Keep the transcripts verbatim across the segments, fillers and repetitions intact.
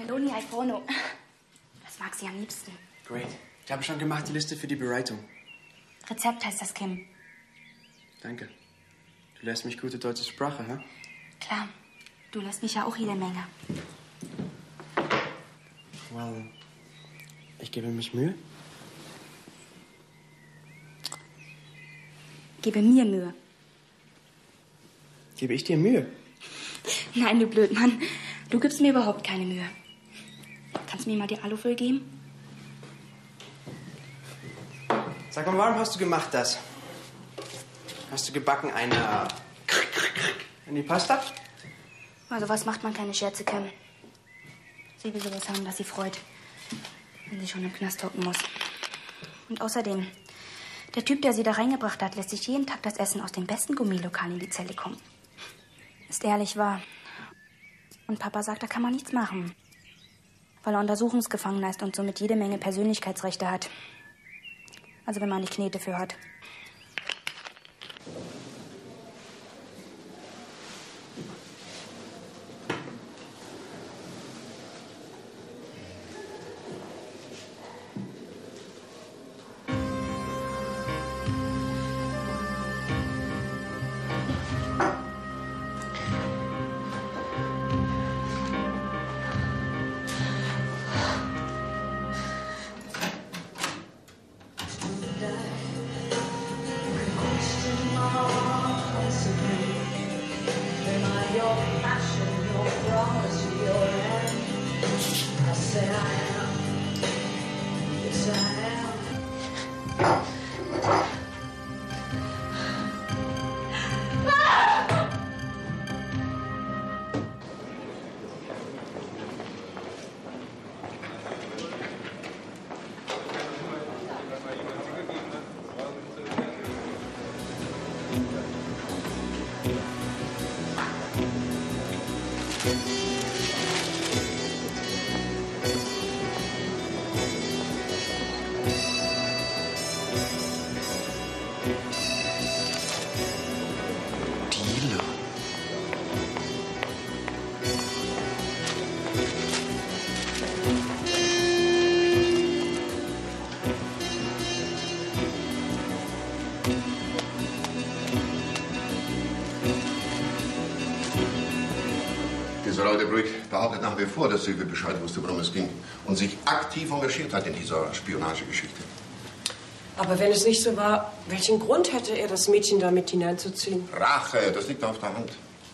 Cannelloni al forno. Das mag sie am liebsten. Great. Ich habe schon gemacht die Liste für die Bereitung. Rezept heißt das, Kim. Danke. Du lässt mich gute deutsche Sprache, hä? Klar. Du lässt mich ja auch jede Menge. Well, ich gebe mich Mühe. Gebe mir Mühe. Gebe ich dir Mühe? Nein, du Blödmann. Du gibst mir überhaupt keine Mühe. Kannst du mir mal die Alufolie geben? Sag mal, warum hast du gemacht das? Hast du gebacken eine... in die Pasta? Also was macht man keine Scherze, Kim? Sie will sowas haben, dass sie freut, wenn sie schon im Knast hocken muss. Und außerdem, der Typ, der sie da reingebracht hat, lässt sich jeden Tag das Essen aus dem besten Gummilokal in die Zelle kommen. Ist ehrlich wahr. Und Papa sagt, da kann man nichts machen. Weil er Untersuchungsgefangener ist und somit jede Menge Persönlichkeitsrechte hat. Also wenn man nicht Knete für hat. Dieser Brück behauptet nach wie vor, dass Silvia Bescheid wusste, worum es ging und sich aktiv engagiert hat in dieser Spionagegeschichte. Aber wenn es nicht so war, welchen Grund hätte er, das Mädchen da mit hineinzuziehen? Rache, das liegt auf der Hand.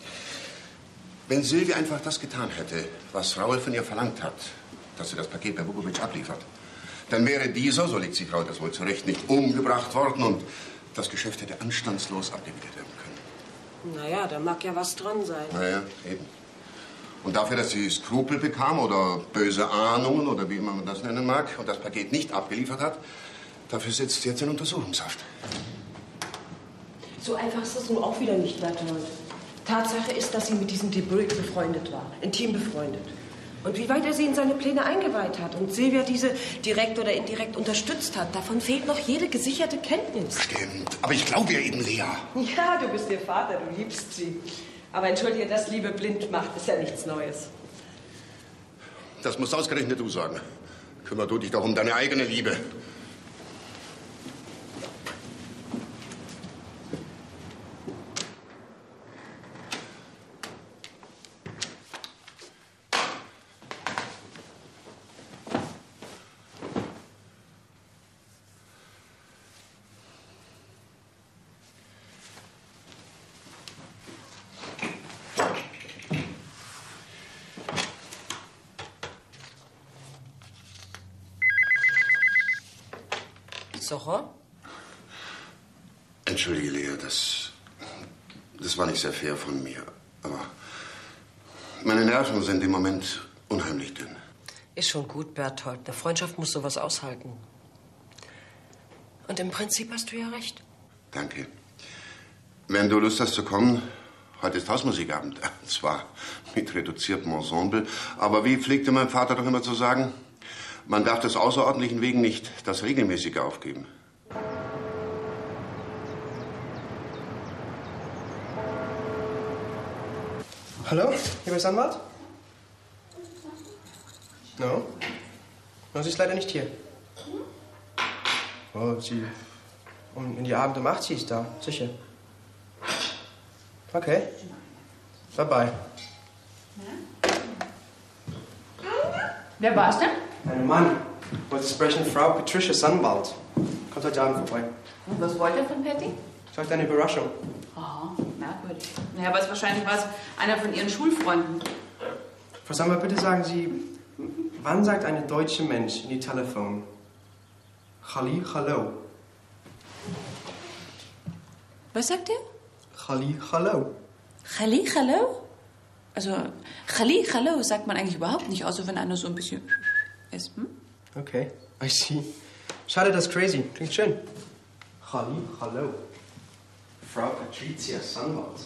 Wenn Silvia einfach das getan hätte, was Raul von ihr verlangt hat, dass sie das Paket bei Vukovic abliefert, dann wäre dieser, so legt sich Raul das wohl zurecht, nicht umgebracht worden und das Geschäft hätte anstandslos abgewickelt werden können. Naja, da mag ja was dran sein. Naja, eben. Und dafür, dass sie Skrupel bekam oder böse Ahnungen oder wie immer man das nennen mag und das Paket nicht abgeliefert hat, dafür sitzt sie jetzt in Untersuchungshaft. So einfach ist das nun auch wieder nicht, Berthold. Tatsache ist, dass sie mit diesem Debrück befreundet war, intim befreundet. Und wie weit er sie in seine Pläne eingeweiht hat und Silvia diese direkt oder indirekt unterstützt hat, davon fehlt noch jede gesicherte Kenntnis. Stimmt, aber ich glaube ihr eben, Lea. Ja, du bist ihr Vater, du liebst sie. Aber entschuldige, dass Liebe blind macht, ist ja nichts Neues. Das musst ausgerechnet du sagen. Kümmer du dich doch um deine eigene Liebe. Socher? Entschuldige, Lea, das, das war nicht sehr fair von mir. Aber meine Nerven sind im Moment unheimlich dünn. Ist schon gut, Berthold. Eine Freundschaft muss sowas aushalten. Und im Prinzip hast du ja recht. Danke. Wenn du Lust hast zu kommen, heute ist Hausmusikabend. Zwar mit reduziertem Ensemble, aber wie pflegte mein Vater doch immer zu sagen, man darf des Außerordentlichen wegen nicht das Regelmäßige aufgeben. Hallo, hier ist Anwalt. No? No, sie ist leider nicht hier. Oh, sie... Um, in die Abend um acht, sie ist da, sicher. Okay. Bye-bye. Wer war's denn? Mein Mann. Wollte sprechen, Frau Patricia Sandwald. Kommt heute Abend vorbei. Und was wollt ihr von Patty? Sagt eine Überraschung. Aha, merkwürdig. Naja, aber es wahrscheinlich war es einer von ihren Schulfreunden. Frau Sandwald, bitte sagen Sie, wann sagt ein deutscher Mensch in die Telefon Halli, hallo? Was sagt ihr? Halli, hallo. Halli, hallo? Also, Halli, hallo sagt man eigentlich überhaupt nicht, außer wenn einer so ein bisschen ist. Hm? Okay, I see. Schade, das ist crazy. Klingt schön. Halli, hallo. Frau Patricia Sandwald.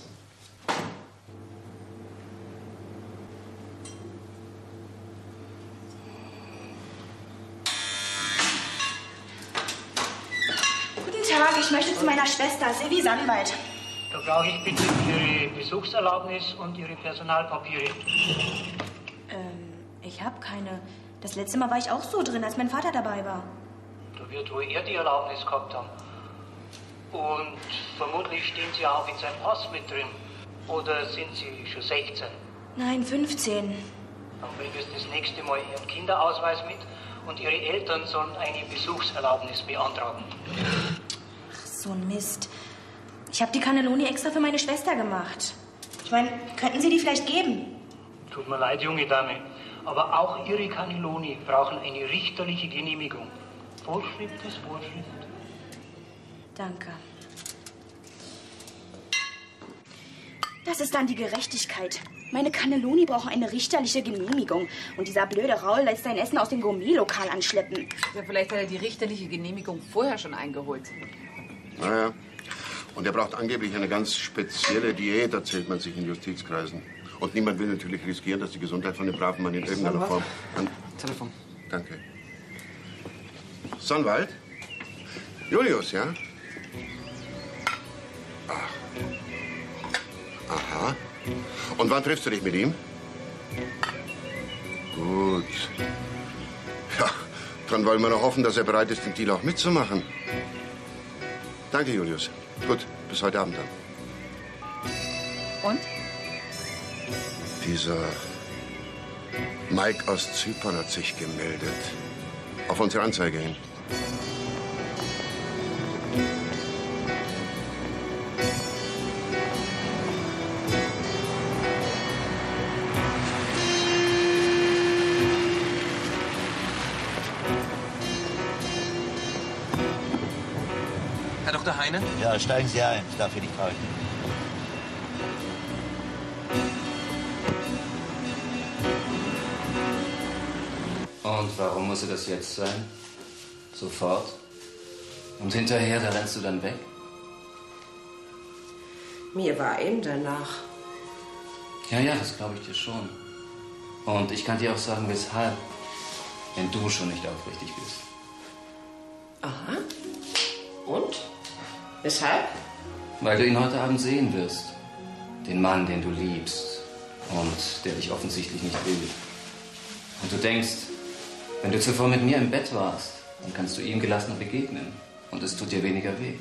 Guten Tag, ich möchte zu meiner Schwester, Silvi Sandwald. Da brauche ich bitte Ihre Besuchserlaubnis und Ihre Personalpapiere. Ähm, ich habe keine. Das letzte Mal war ich auch so drin, als mein Vater dabei war. Da wird wohl er die Erlaubnis gehabt haben. Und vermutlich stehen Sie auch in seinem Pass mit drin. Oder sind Sie schon sechzehn? Nein, fünfzehn. Dann bringen Sie das nächste Mal Ihren Kinderausweis mit und Ihre Eltern sollen eine Besuchserlaubnis beantragen. Ach, so ein Mist. Ich habe die Cannelloni extra für meine Schwester gemacht. Ich meine, könnten Sie die vielleicht geben? Tut mir leid, junge Dame, aber auch Ihre Cannelloni brauchen eine richterliche Genehmigung. Vorschrift ist Vorschrift. Danke. Das ist dann die Gerechtigkeit. Meine Cannelloni brauchen eine richterliche Genehmigung. Und dieser blöde Raul lässt sein Essen aus dem Gourmetlokal anschleppen. Ja, vielleicht hat er die richterliche Genehmigung vorher schon eingeholt. Naja. Und er braucht angeblich eine ganz spezielle Diät, erzählt man sich in Justizkreisen. Und niemand will natürlich riskieren, dass die Gesundheit von dem braven Mann in irgendeiner Form... An Telefon. Danke. Sandwald? Julius, ja? Ach. Aha. Und wann triffst du dich mit ihm? Gut. Ja, dann wollen wir noch hoffen, dass er bereit ist, den Deal auch mitzumachen. Danke, Julius. Gut, bis heute Abend dann. Und? Dieser Mike aus Zypern hat sich gemeldet. Auf unsere Anzeige hin. Herr Doktor Heine? Ja, steigen Sie ein. Ich darf hier nicht halten. Und warum muss das jetzt sein? Sofort? Und hinterher, da rennst du dann weg? Mir war ihm danach. Ja, ja, das glaube ich dir schon. Und ich kann dir auch sagen, weshalb, wenn du schon nicht aufrichtig bist. Aha. Und? Weshalb? Weil du ihn heute Abend sehen wirst. Den Mann, den du liebst und der dich offensichtlich nicht will. Und du denkst, wenn du zuvor mit mir im Bett warst, dann kannst du ihm gelassener begegnen und es tut dir weniger weh.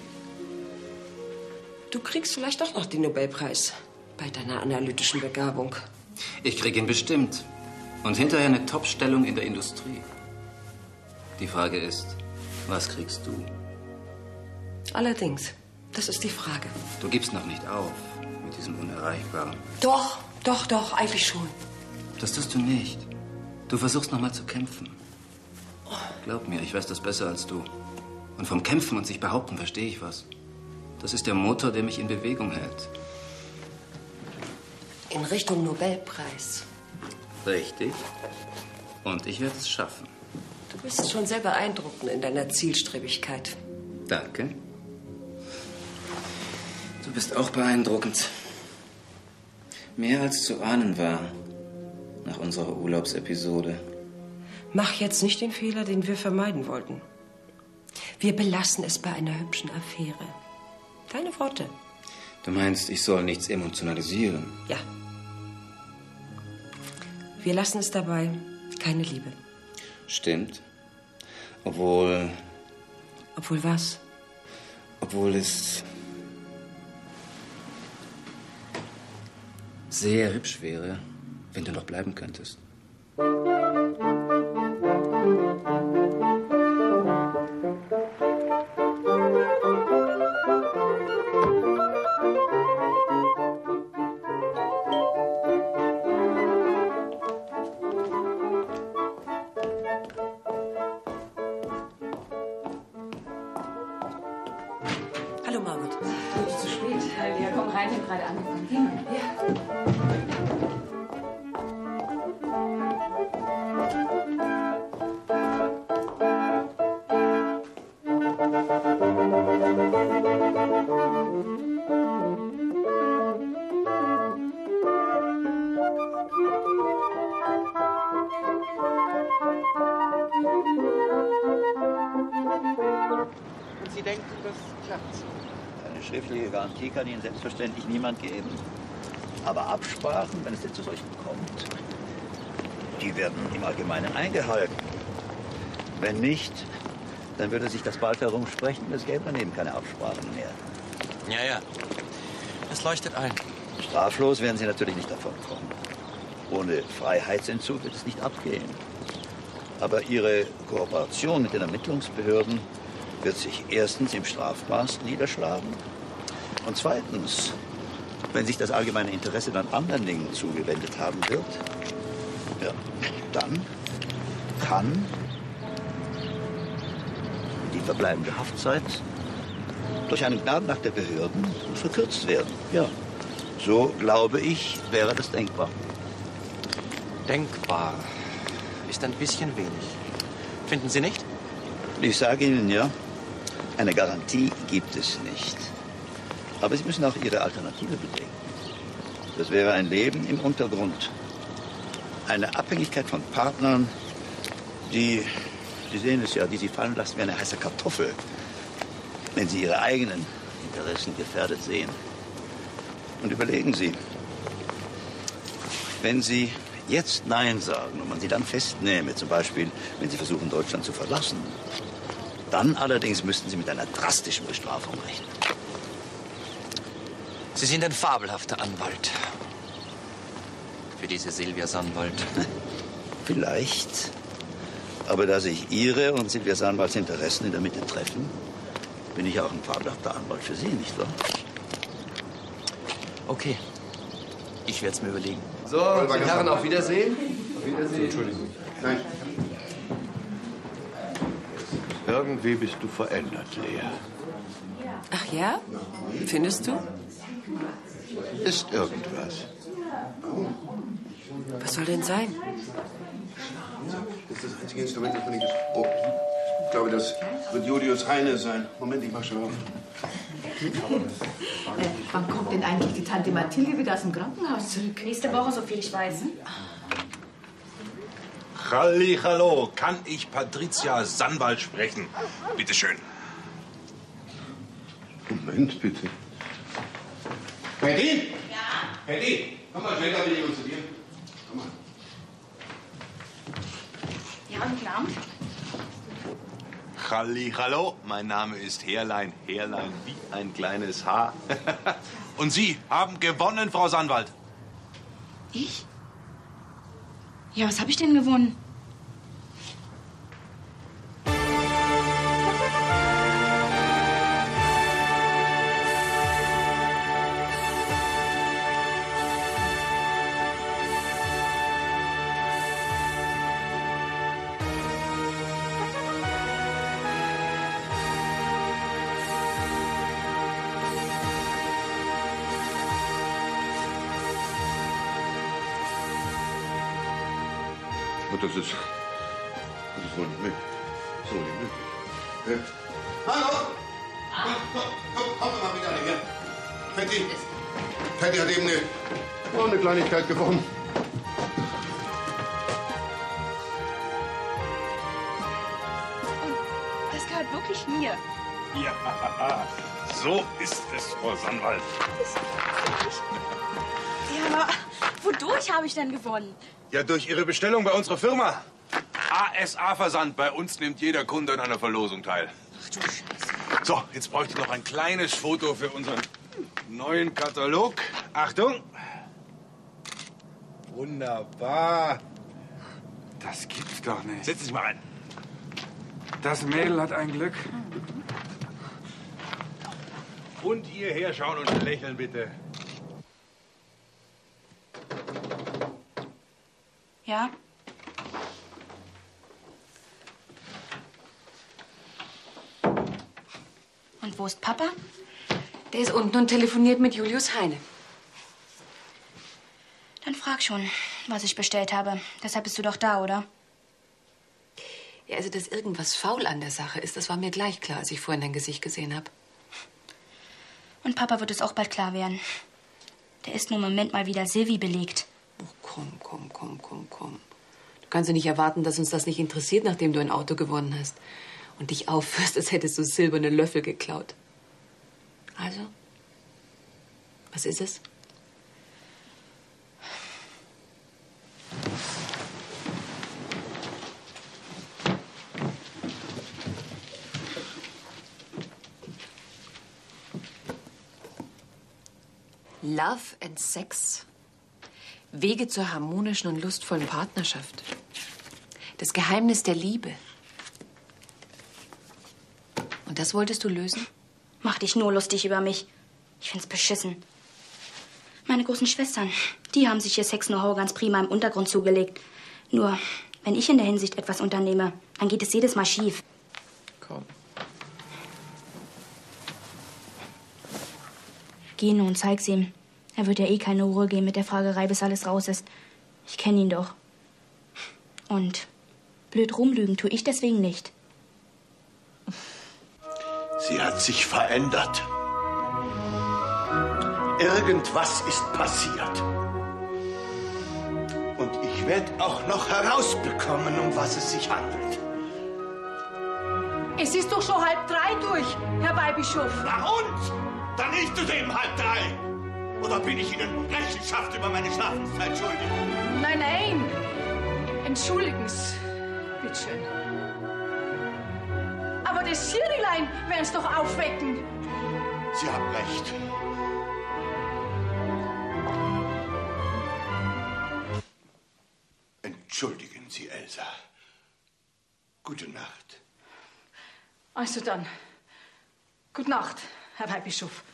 Du kriegst vielleicht doch noch den Nobelpreis bei deiner analytischen Begabung. Ich krieg ihn bestimmt. Und hinterher eine Top-Stellung in der Industrie. Die Frage ist, was kriegst du? Allerdings, das ist die Frage. Du gibst noch nicht auf mit diesem Unerreichbaren. Doch, doch, doch, eigentlich schon. Das tust du nicht. Du versuchst noch mal zu kämpfen. Glaub mir, ich weiß das besser als du. Und vom Kämpfen und sich behaupten verstehe ich was. Das ist der Motor, der mich in Bewegung hält. In Richtung Nobelpreis. Richtig. Und ich werde es schaffen. Du bist schon sehr beeindruckend in deiner Zielstrebigkeit. Danke. Du bist auch beeindruckend. Mehr als zu ahnen war nach unserer Urlaubsepisode. Mach jetzt nicht den Fehler, den wir vermeiden wollten. Wir belassen es bei einer hübschen Affäre. Deine Worte. Du meinst, ich soll nichts emotionalisieren? Ja. Wir lassen es dabei. Keine Liebe. Stimmt. Obwohl... Obwohl was? Obwohl es sehr hübsch wäre, wenn du noch bleiben könntest. Hallo, Margot. Du bist zu spät. Wir kommen rein, wir haben gerade angefangen. Geh mal. Ja. Und Sie denken, das klappt? Eine schriftliche Garantie kann Ihnen selbstverständlich niemand geben. Aber Absprachen, wenn es denn zu solchen kommt, die werden im Allgemeinen eingehalten. Wenn nicht, dann würde sich das bald herumsprechen und es gäbe dann eben keine Absprachen mehr. Ja, ja. Es leuchtet ein. Straflos werden Sie natürlich nicht davon kommen. Ohne Freiheitsentzug wird es nicht abgehen. Aber Ihre Kooperation mit den Ermittlungsbehörden wird sich erstens im Strafmaß niederschlagen und zweitens, wenn sich das allgemeine Interesse dann anderen Dingen zugewendet haben wird, ja, dann kann die verbleibende Haftzeit durch einen Gnadenakt der Behörden verkürzt werden. Ja, so glaube ich, wäre das denkbar. Denkbar ist ein bisschen wenig. Finden Sie nicht? Ich sage Ihnen ja, eine Garantie gibt es nicht. Aber Sie müssen auch Ihre Alternative bedenken. Das wäre ein Leben im Untergrund. Eine Abhängigkeit von Partnern, die, Sie sehen es ja, die Sie fallen lassen wie eine heiße Kartoffel, wenn Sie Ihre eigenen Interessen gefährdet sehen. Und überlegen Sie, wenn Sie jetzt Nein sagen und man Sie dann festnehme, zum Beispiel, wenn Sie versuchen, Deutschland zu verlassen, dann allerdings müssten Sie mit einer drastischen Bestrafung rechnen. Sie sind ein fabelhafter Anwalt. Für diese Silvia Sandwald. Vielleicht. Aber da sich Ihre und Silvia Sandwalds Interessen in der Mitte treffen, bin ich auch ein fabelhafter Anwalt für Sie, nicht wahr? Okay. Ich werde es mir überlegen. So, die Herren, auf Wiedersehen. Auf Wiedersehen. Entschuldigung. Nein. Irgendwie bist du verändert, Lea. Ach ja? Findest du? Ist irgendwas. Was soll denn sein? Das ist das einzige Instrument, das man nicht... Oh, ich glaube, das wird Julius Heine sein. Moment, ich mach schon auf. Äh, wann kommt denn eigentlich die Tante Mathilde wieder aus dem Krankenhaus zurück? Nächste Woche, so viel ich weiß. Hallihallo, kann ich Patricia Sandwald sprechen? Bitte schön. Moment, bitte. Patty? Ja? Patty, komm mal schnell, da will ich uns zu dir. Komm mal. Ja, guten Abend. Hallihallo, mein Name ist Härlein. Härlein wie ein kleines Haar. Und Sie haben gewonnen, Frau Sandwald. Ich? Ja, was habe ich denn gewonnen? Und das ist... Das ist wohl nicht möglich. Das ist wohl nicht möglich. Äh, Hallo? Komm, komm, komm, komm doch mal wieder her. Patty. Patty hat eben eine, oh, eine Kleinigkeit gewonnen. Das gehört wirklich mir. Ja, so ist es, Frau Sandwald. Ja, aber wodurch habe ich denn gewonnen? Ja, durch Ihre Bestellung bei unserer Firma. A S A-Versand. Bei uns nimmt jeder Kunde an einer Verlosung teil. Ach du Scheiße. So, jetzt bräuchte ich noch ein kleines Foto für unseren neuen Katalog. Achtung. Wunderbar. Das gibt's doch nicht. Setz dich mal rein. Das Mädel hat ein Glück. Und ihr herschauen und lächeln, bitte. Ja? Und wo ist Papa? Der ist unten und telefoniert mit Julius Heine. Dann frag schon, was ich bestellt habe. Deshalb bist du doch da, oder? Ja, also, dass irgendwas faul an der Sache ist, das war mir gleich klar, als ich vorhin dein Gesicht gesehen habe. Und Papa wird es auch bald klar werden. Der ist nur im Moment mal wieder Silvi belegt. Oh, komm, komm, komm, komm, komm. Du kannst ja nicht erwarten, dass uns das nicht interessiert, nachdem du ein Auto gewonnen hast. Und dich aufführst, als hättest du silberne Löffel geklaut. Also, was ist es? Love and Sex. Wege zur harmonischen und lustvollen Partnerschaft. Das Geheimnis der Liebe. Und das wolltest du lösen? Mach dich nur lustig über mich. Ich find's beschissen. Meine großen Schwestern, die haben sich ihr Sex-Know-how ganz prima im Untergrund zugelegt. Nur, wenn ich in der Hinsicht etwas unternehme, dann geht es jedes Mal schief. Komm. Geh nun, zeig's ihm. Er wird ja eh keine Ruhe geben mit der Fragerei, bis alles raus ist. Ich kenne ihn doch. Und blöd rumlügen tue ich deswegen nicht. Sie hat sich verändert. Irgendwas ist passiert. Und ich werde auch noch herausbekommen, um was es sich handelt. Es ist doch schon halb drei durch, Herr Weihbischof. Na und? Dann ist es eben halb drei. Oder bin ich Ihnen Rechenschaft über meine Schlafenszeit schuldig? Nein, nein. Entschuldigen Sie. Bitte schön. Aber das Schirilein werden Sie doch aufwecken. Sie haben recht. Entschuldigen Sie, Elsa. Gute Nacht. Also dann, gute Nacht, Herr Weihbischof.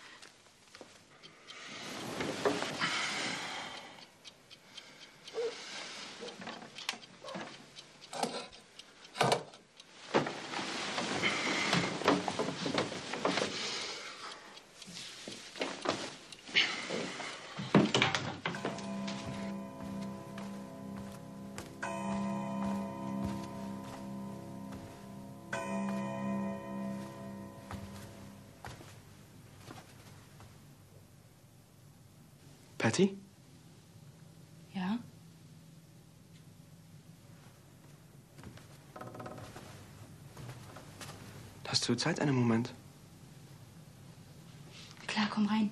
Patty? Ja? Hast du Zeit, einen Moment? Klar, komm rein.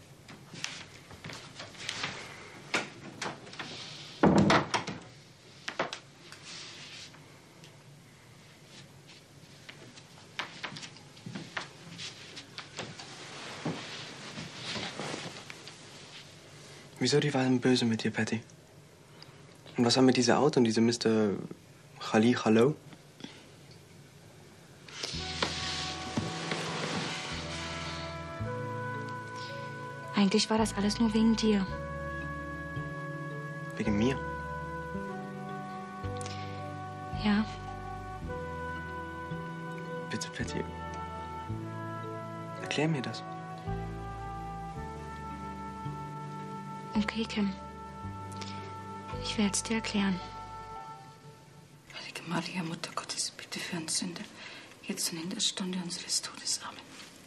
Wieso die waren böse mit dir, Patty? Und was haben mit dieser Auto und diese Mister Khali Hallo? Eigentlich war das alles nur wegen dir. Wegen mir? Ja. Bitte, Patty. Erklär mir das. Okay, Kim. Ich werde es dir erklären. Heilige Maria, Mutter Gottes, bitte für uns Sünder, jetzt und in der Stunde unseres Todes. Amen.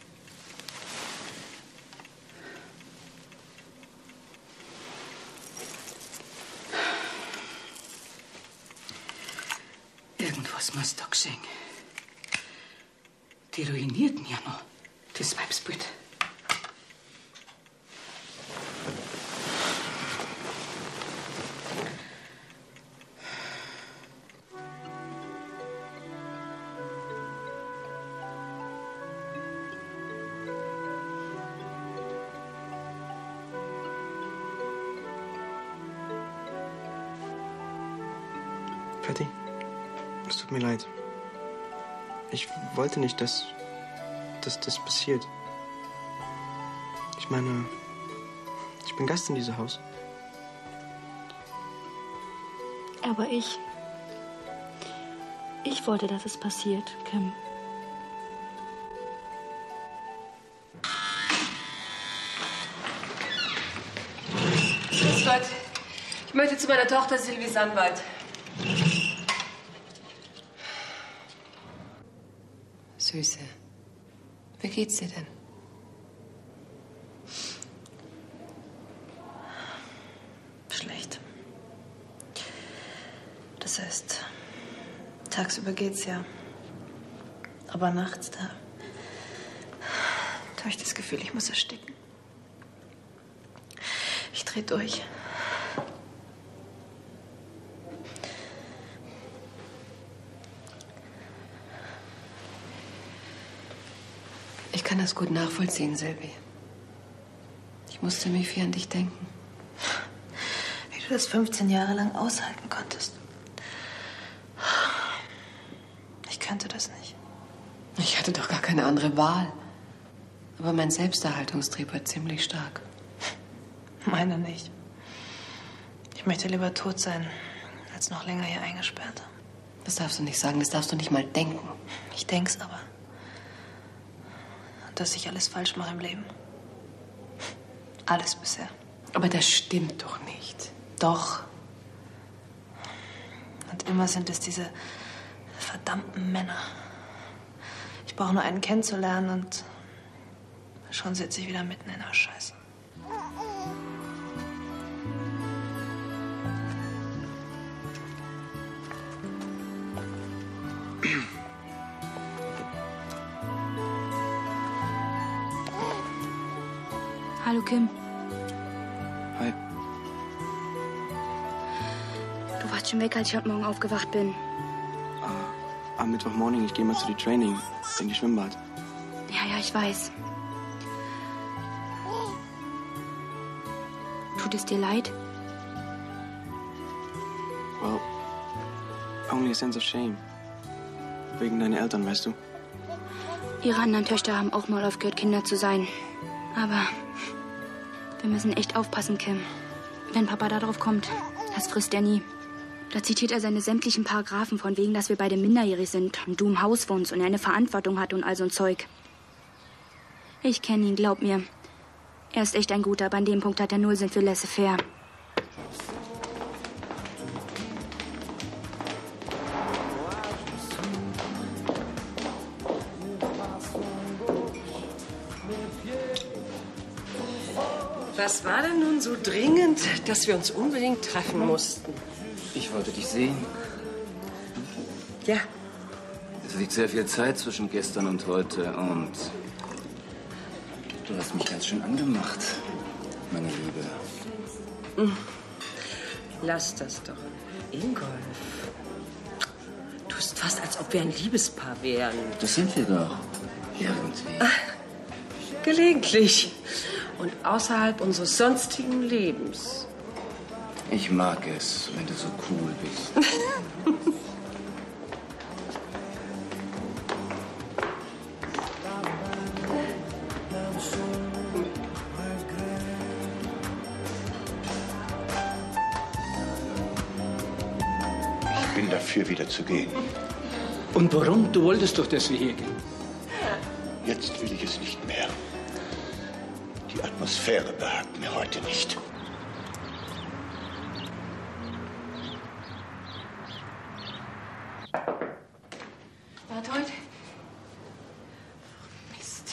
Irgendwas muss da geschehen. Die ruiniert mir ja noch, das Weibsbild. Es tut mir leid. Ich wollte nicht, dass, dass das passiert. Ich meine, ich bin Gast in diesem Haus. Aber ich... Ich wollte, dass es passiert, Kim. Grüß Gott. Ich möchte zu meiner Tochter Sylvie Sandwald. Süße, wie geht's dir denn? Schlecht. Das heißt, tagsüber geht's ja. Aber nachts, da, da habe ich das Gefühl, ich muss ersticken. Ich dreh durch. Ich kann das gut nachvollziehen, Sylvie. Ich muss ziemlich viel an dich denken. Wie du das fünfzehn Jahre lang aushalten konntest. Ich könnte das nicht. Ich hatte doch gar keine andere Wahl. Aber mein Selbsterhaltungstrieb war ziemlich stark. Meine nicht. Ich möchte lieber tot sein, als noch länger hier eingesperrt. Das darfst du nicht sagen, das darfst du nicht mal denken. Ich denk's aber. Dass ich alles falsch mache im Leben. Alles bisher. Aber das stimmt doch nicht. Doch. Und immer sind es diese verdammten Männer. Ich brauche nur einen kennenzulernen und schon sitze ich wieder mitten in der Scheiße. Hallo, Kim. Hi. Du warst schon weg, als ich heute Morgen aufgewacht bin. Uh, am Mittwochmorgen, ich gehe mal zu dem Training in die Schwimmbad. Ja, ja, ich weiß. Tut es dir leid? Well, only a sense of shame. Wegen deiner Eltern, weißt du? Ihre anderen Töchter haben auch mal aufgehört, Kinder zu sein. Aber wir müssen echt aufpassen, Kim. Wenn Papa darauf kommt, das frisst er nie. Da zitiert er seine sämtlichen Paragraphen von wegen, dass wir beide minderjährig sind und du im Haus wohnst und er eine Verantwortung hat und all so ein Zeug. Ich kenne ihn, glaub mir. Er ist echt ein Guter, aber an dem Punkt hat er null Sinn für laissez-faire. Was war denn nun so dringend, dass wir uns unbedingt treffen mussten? Ich wollte dich sehen. Ja. Es liegt sehr viel Zeit zwischen gestern und heute und du hast mich ganz schön angemacht, meine Liebe. Lass das doch. Ingolf. Du tust fast, als ob wir ein Liebespaar wären. Das sind wir doch. Irgendwie. Ach, gelegentlich. Und außerhalb unseres sonstigen Lebens. Ich mag es, wenn du so cool bist. Ich bin dafür, wieder zu gehen. Und warum? Du wolltest doch, dass wir hier gehen. Jetzt will ich es nicht mehr. Die Atmosphäre behagt mir heute nicht. Berthold? Mist.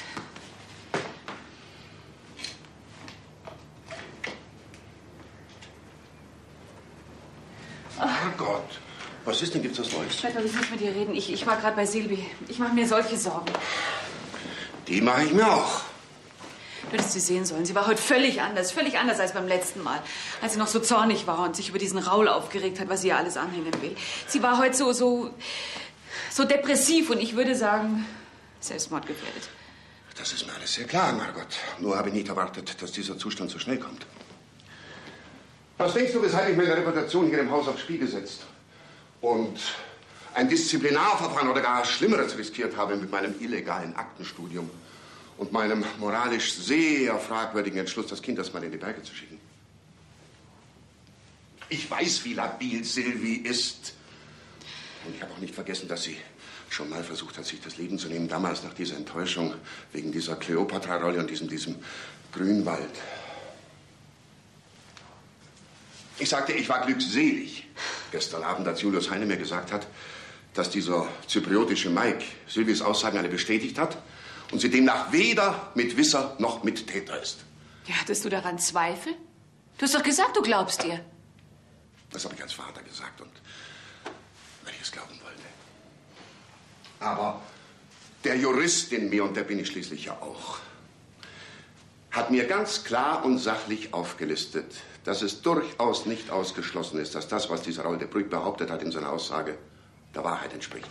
Oh Gott. Was ist denn? Gibt's was Neues? Berthold, ich muss mit dir reden. Ich, ich war gerade bei Silvi. Ich mache mir solche Sorgen. Die mache ich mir auch. Du hättest sie sehen sollen. Sie war heute völlig anders. Völlig anders als beim letzten Mal. Als sie noch so zornig war und sich über diesen Raul aufgeregt hat, was sie ihr alles anhängen will. Sie war heute so, so, so depressiv und ich würde sagen, selbstmordgefährdet. Das ist mir alles sehr klar, Margot. Nur habe ich nicht erwartet, dass dieser Zustand so schnell kommt. Was denkst du, weshalb ich meine Reputation hier im Haus aufs Spiel gesetzt? Und ein Disziplinarverfahren oder gar Schlimmeres riskiert habe mit meinem illegalen Aktenstudium und meinem moralisch sehr fragwürdigen Entschluss, das Kind erstmal in die Berge zu schicken. Ich weiß, wie labil Sylvie ist. Und ich habe auch nicht vergessen, dass sie schon mal versucht hat, sich das Leben zu nehmen. Damals nach dieser Enttäuschung wegen dieser Kleopatra-Rolle und diesem, diesem Grünwald. Ich sagte, ich war glückselig gestern Abend, als Julius Heine mir gesagt hat, dass dieser zypriotische Mike Sylvies Aussagen alle bestätigt hat und sie demnach weder Mitwisser noch Mittäter ist. Ja, hattest du daran Zweifel? Du hast doch gesagt, du glaubst ihr. Das habe ich als Vater gesagt und weil ich es glauben wollte. Aber der Jurist in mir, und der bin ich schließlich ja auch, hat mir ganz klar und sachlich aufgelistet, dass es durchaus nicht ausgeschlossen ist, dass das, was dieser Raoul de Bruyck behauptet hat in seiner Aussage, der Wahrheit entspricht.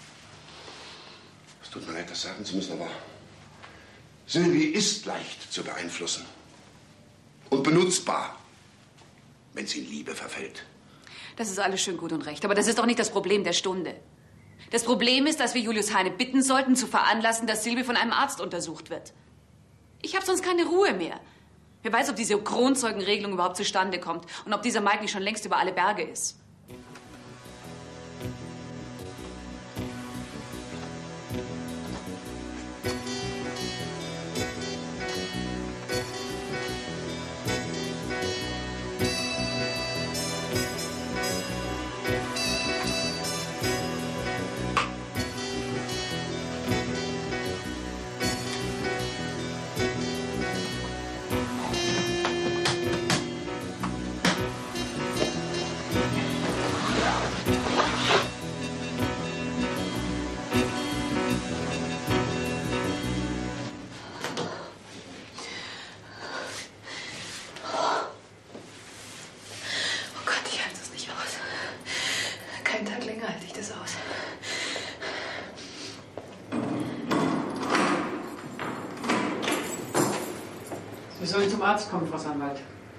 Es tut mir leid, das sagen zu müssen, aber Sylvie ist leicht zu beeinflussen und benutzbar, wenn sie in Liebe verfällt. Das ist alles schön gut und recht, aber das ist doch nicht das Problem der Stunde. Das Problem ist, dass wir Julius Heine bitten sollten, zu veranlassen, dass Sylvie von einem Arzt untersucht wird. Ich habe sonst keine Ruhe mehr. Wer weiß, ob diese Kronzeugenregelung überhaupt zustande kommt und ob dieser Mike nicht schon längst über alle Berge ist. Sie sollen zum Arzt kommen, Frau Sanwald.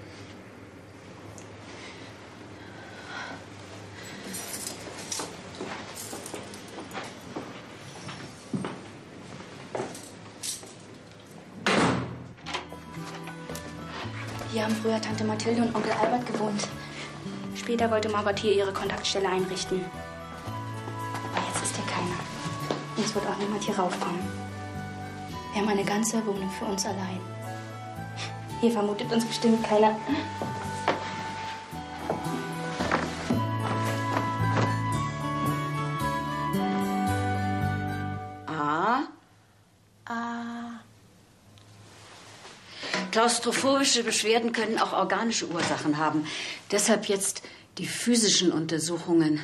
Hier haben früher Tante Mathilde und Onkel Albert gewohnt. Später wollte Margot hier ihre Kontaktstelle einrichten. Aber jetzt ist hier keiner. Und es wird auch niemand hier raufkommen. Wir haben eine ganze Wohnung für uns allein. Hier vermutet uns bestimmt keiner. Ah. Ah. Klaustrophobische Beschwerden können auch organische Ursachen haben. Deshalb jetzt die physischen Untersuchungen.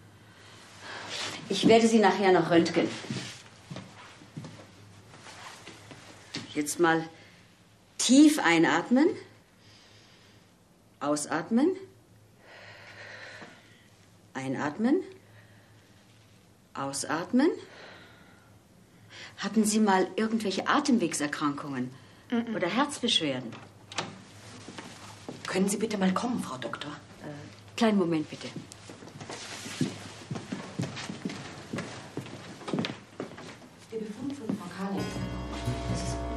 Ich werde Sie nachher noch röntgen. Jetzt mal tief einatmen, ausatmen, einatmen, ausatmen. Hatten Sie mal irgendwelche Atemwegserkrankungen mm-mm. oder Herzbeschwerden? Können Sie bitte mal kommen, Frau Doktor? Äh, kleinen Moment, bitte. Der Befund von Frau Kahn ist das ist gut.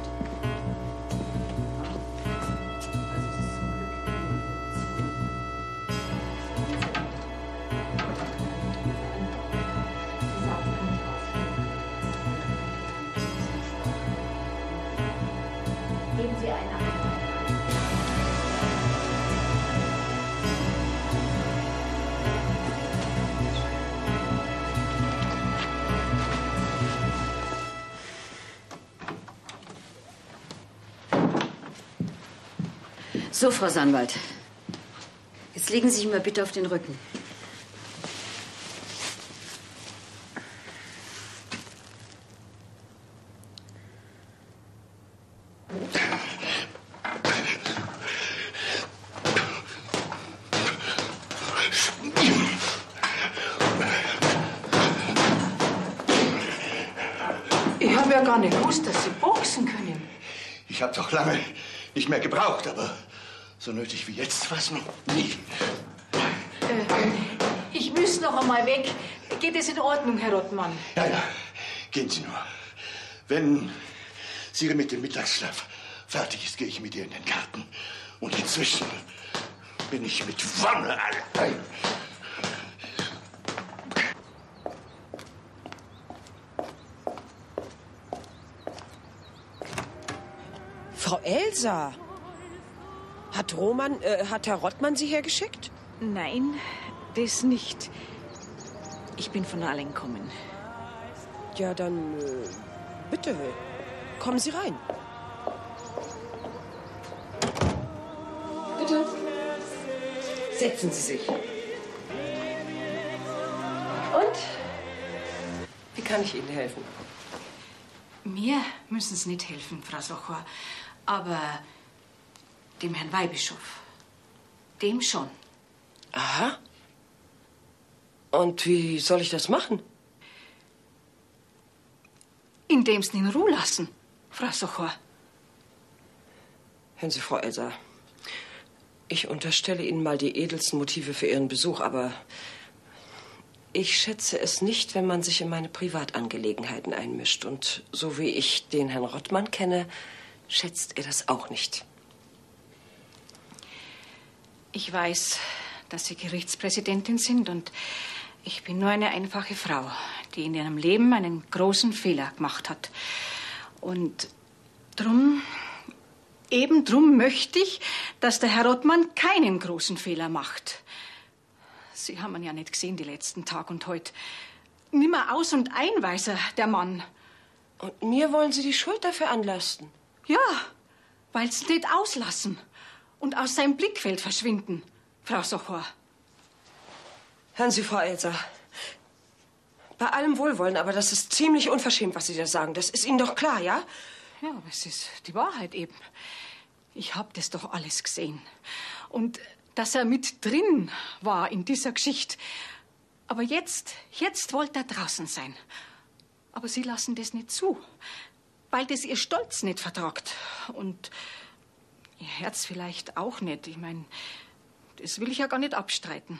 Geben Sie einen Atem. So, Frau Sanwald. Jetzt legen Sie sich mal bitte auf den Rücken. Ich habe ja gar nicht gewusst, dass Sie boxen können. Ich habe doch lange nicht mehr gebraucht, aber so nötig wie jetzt war es noch nie. Äh, ich muss noch einmal weg. Geht es in Ordnung, Herr Rottmann? Ja, ja, gehen Sie nur. Wenn Siri mit dem Mittagsschlaf fertig ist, gehe ich mit ihr in den Garten. Und inzwischen bin ich mit Wonne allein. Frau Elsa, hat Roman, äh, hat Herr Rottmann Sie hergeschickt? Nein, das nicht. Ich bin von allein gekommen. Ja, dann äh, bitte, kommen Sie rein. Bitte. Setzen Sie sich. Und? Wie kann ich Ihnen helfen? Mir müssen Sie nicht helfen, Frau Socher, aber dem Herrn Weihbischof, dem schon. Aha. Und wie soll ich das machen? Indem Sie ihn in Ruhe lassen, Frau Socher. Hören Sie, Frau Elsa, ich unterstelle Ihnen mal die edelsten Motive für Ihren Besuch, aber ich schätze es nicht, wenn man sich in meine Privatangelegenheiten einmischt. Und so wie ich den Herrn Rottmann kenne, schätzt er das auch nicht. Ich weiß, dass Sie Gerichtspräsidentin sind und ich bin nur eine einfache Frau, die in ihrem Leben einen großen Fehler gemacht hat. Und drum, eben drum möchte ich, dass der Herr Rottmann keinen großen Fehler macht. Sie haben ihn ja nicht gesehen die letzten Tag und heute. Nimmer aus und ein weiß er, der Mann. Und mir wollen Sie die Schuld dafür anlasten? Ja, weil Sie nicht auslassen und aus seinem Blickfeld verschwinden, Frau Socher. Hören Sie, Frau Elsa, bei allem Wohlwollen, aber das ist ziemlich unverschämt, was Sie da sagen. Das ist Ihnen doch klar, ja? Ja, aber es ist die Wahrheit eben. Ich hab das doch alles gesehen. Und dass er mit drin war in dieser Geschichte. Aber jetzt, jetzt wollte er draußen sein. Aber Sie lassen das nicht zu, weil das Ihr Stolz nicht vertragt. Und Ihr Herz vielleicht auch nicht. Ich meine, das will ich ja gar nicht abstreiten.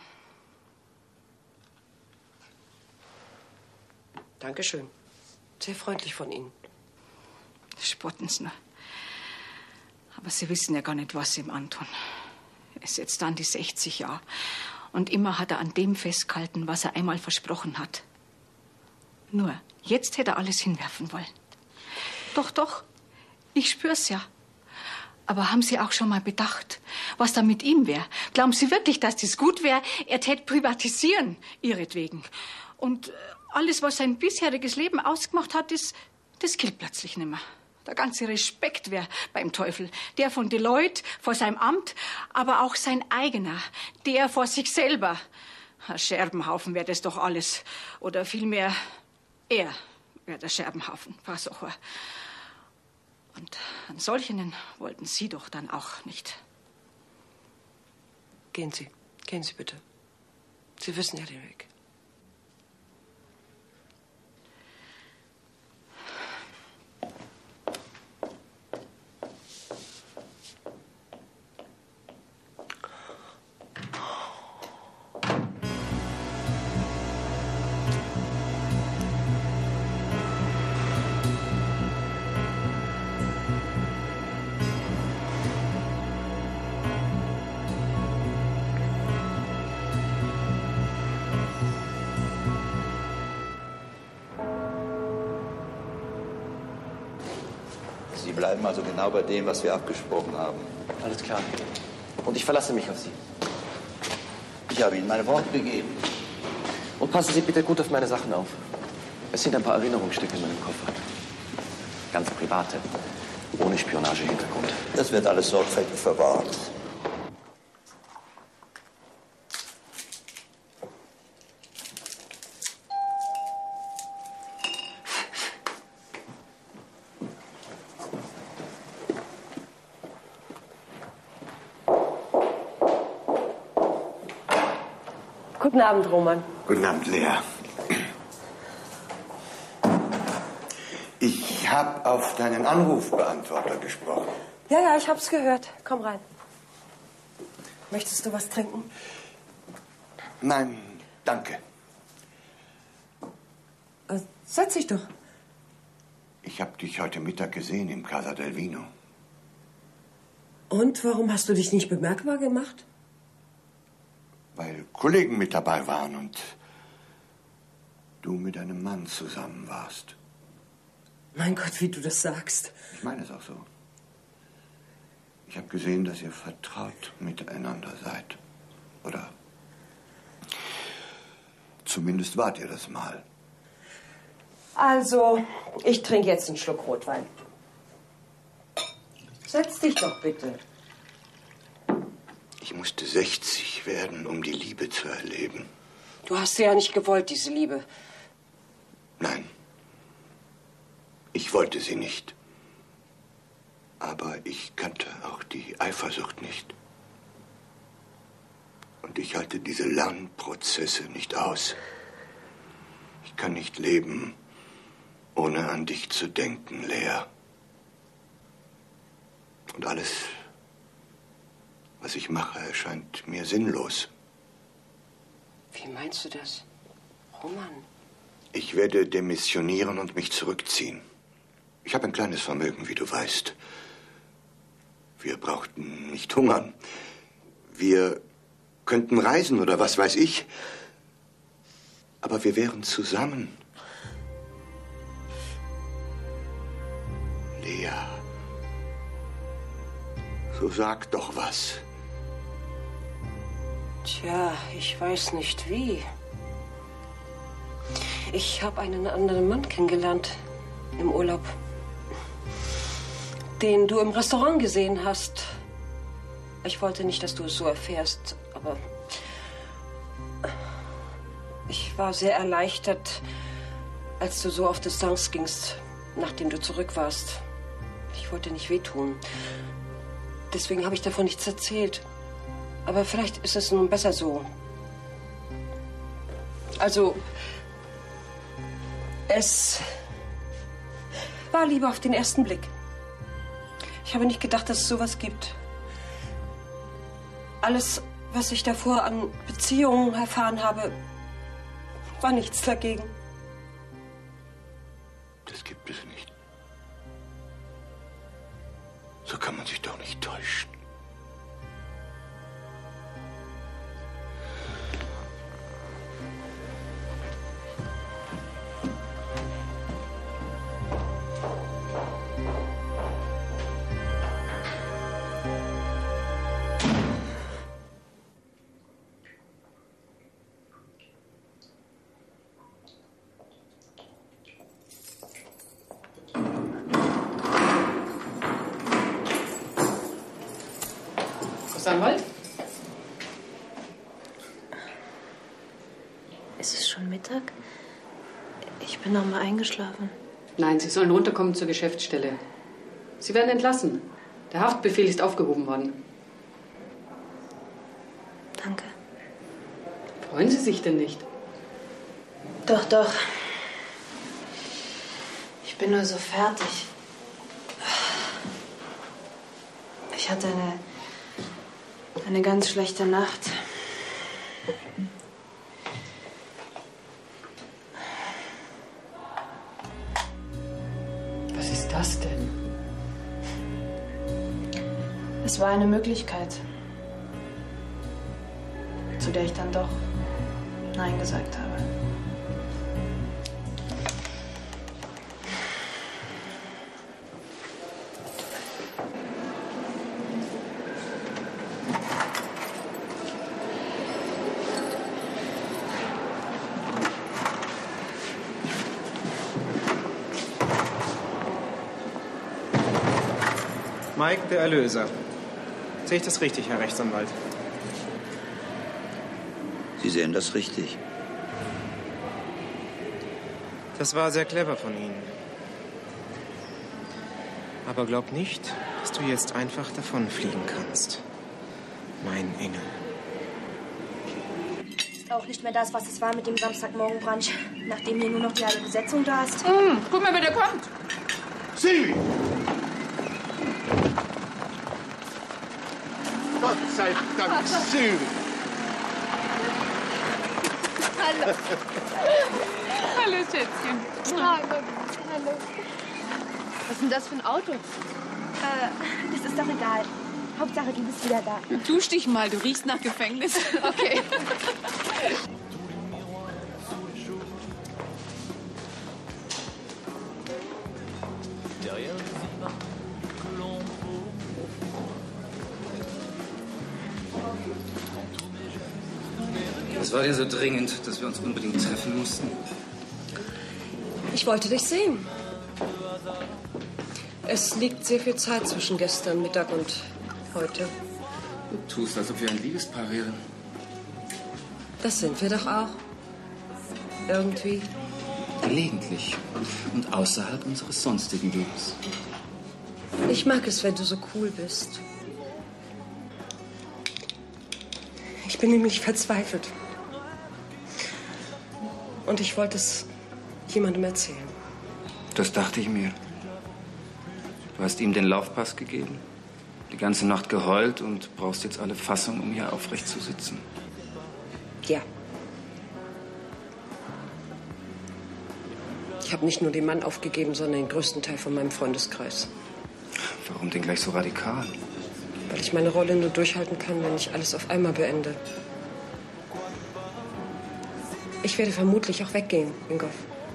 Dankeschön. Sehr freundlich von Ihnen. Spotten Sie nur. Aber Sie wissen ja gar nicht, was Sie ihm antun. Er ist jetzt an die sechzig Jahre. Und immer hat er an dem festgehalten, was er einmal versprochen hat. Nur, jetzt hätte er alles hinwerfen wollen. Doch, doch, ich spür's ja. Aber haben Sie auch schon mal bedacht, was da mit ihm wäre? Glauben Sie wirklich, dass das gut wäre? Er täte privatisieren, ihretwegen. Und alles, was sein bisheriges Leben ausgemacht hat, das, das gilt plötzlich nicht mehr. Der ganze Respekt wäre beim Teufel. Der von Deloitte vor seinem Amt, aber auch sein eigener. Der vor sich selber. Ein Scherbenhaufen wäre das doch alles. Oder vielmehr, er wäre der Scherbenhaufen, Frau Socher. Und an solchen wollten Sie doch dann auch nicht. Gehen Sie, gehen Sie bitte. Sie wissen ja den Weg. Sie bleiben also genau bei dem, was wir abgesprochen haben. Alles klar. Und ich verlasse mich auf Sie. Ich habe Ihnen meine Worte gegeben. Und passen Sie bitte gut auf meine Sachen auf. Es sind ein paar Erinnerungsstücke in meinem Koffer. Ganz private, ohne Spionagehintergrund. Das wird alles sorgfältig verwahrt. Guten Abend, Roman. Guten Abend, Lea. Ich habe auf deinen Anrufbeantworter gesprochen. Ja, ja, ich hab's gehört. Komm rein. Möchtest du was trinken? Nein, danke. Setz dich doch. Ich habe dich heute Mittag gesehen im Casa del Vino. Und warum hast du dich nicht bemerkbar gemacht? Weil Kollegen mit dabei waren und du mit einem Mann zusammen warst. Mein Gott, wie du das sagst. Ich meine es auch so. Ich habe gesehen, dass ihr vertraut miteinander seid. Oder zumindest wart ihr das mal. Also, ich trinke jetzt einen Schluck Rotwein. Setz dich doch bitte. Ich musste sechzig werden, um die Liebe zu erleben. Du hast sie ja nicht gewollt, diese Liebe. Nein. Ich wollte sie nicht. Aber ich kannte auch die Eifersucht nicht. Und ich halte diese Lernprozesse nicht aus. Ich kann nicht leben, ohne an dich zu denken, Lea. Und alles, was ich mache, erscheint mir sinnlos. Wie meinst du das, Roman? Ich werde demissionieren und mich zurückziehen. Ich habe ein kleines Vermögen, wie du weißt. Wir brauchten nicht hungern. Wir könnten reisen oder was weiß ich. Aber wir wären zusammen. Lea, so sag doch was. Tja, ich weiß nicht wie. Ich habe einen anderen Mann kennengelernt im Urlaub, den du im Restaurant gesehen hast. Ich wollte nicht, dass du es so erfährst, aber ich war sehr erleichtert, als du so auf Distanz gingst, nachdem du zurück warst. Ich wollte nicht wehtun. Deswegen habe ich davon nichts erzählt. Aber vielleicht ist es nun besser so. Also, es war Liebe auf den ersten Blick. Ich habe nicht gedacht, dass es sowas gibt. Alles, was ich davor an Beziehungen erfahren habe, war nichts dagegen. Das gibt es nicht. So kann man sich doch nicht täuschen. Anwalt? Ist es schon Mittag? Ich bin noch mal eingeschlafen. Nein, Sie sollen runterkommen zur Geschäftsstelle. Sie werden entlassen. Der Haftbefehl ist aufgehoben worden. Danke. Freuen Sie sich denn nicht? Doch, doch. Ich bin nur so fertig. Ich hatte eine, eine ganz schlechte Nacht. Was ist das denn? Es war eine Möglichkeit, zu der ich dann doch Nein gesagt habe. Mike, der Erlöser. Sehe ich das richtig, Herr Rechtsanwalt? Sie sehen das richtig. Das war sehr clever von Ihnen. Aber glaub nicht, dass du jetzt einfach davonfliegen kannst. Mein Engel. Ist auch nicht mehr das, was es war mit dem Samstagmorgenbrunch, nachdem hier nur noch die halbe Besetzung da ist. Hm, guck mal, wer der kommt. Silvi! Gott sei Dank, Silvi! Hallo. Hallo, Schätzchen. Hallo. Hallo. Was ist denn das für ein Auto? Äh, das ist doch egal. Hauptsache, du bist wieder da. Dusch dich mal, du riechst nach Gefängnis. Okay. Was war denn so dringend, dass wir uns unbedingt treffen mussten? Ich wollte dich sehen. Es liegt sehr viel Zeit zwischen gestern Mittag und heute. Du tust, als ob wir ein Liebespaar wären. Das sind wir doch auch. Irgendwie. Gelegentlich. Und außerhalb unseres sonstigen Lebens. Ich mag es, wenn du so cool bist. Ich bin nämlich verzweifelt. Und ich wollte es jemandem erzählen. Das dachte ich mir. Du hast ihm den Laufpass gegeben, die ganze Nacht geheult und brauchst jetzt alle Fassung, um hier aufrecht zu sitzen. Ja. Ich habe nicht nur den Mann aufgegeben, sondern den größten Teil von meinem Freundeskreis. Warum denn gleich so radikal? Weil ich meine Rolle nur durchhalten kann, wenn ich alles auf einmal beende. Ich werde vermutlich auch weggehen, Ingolf.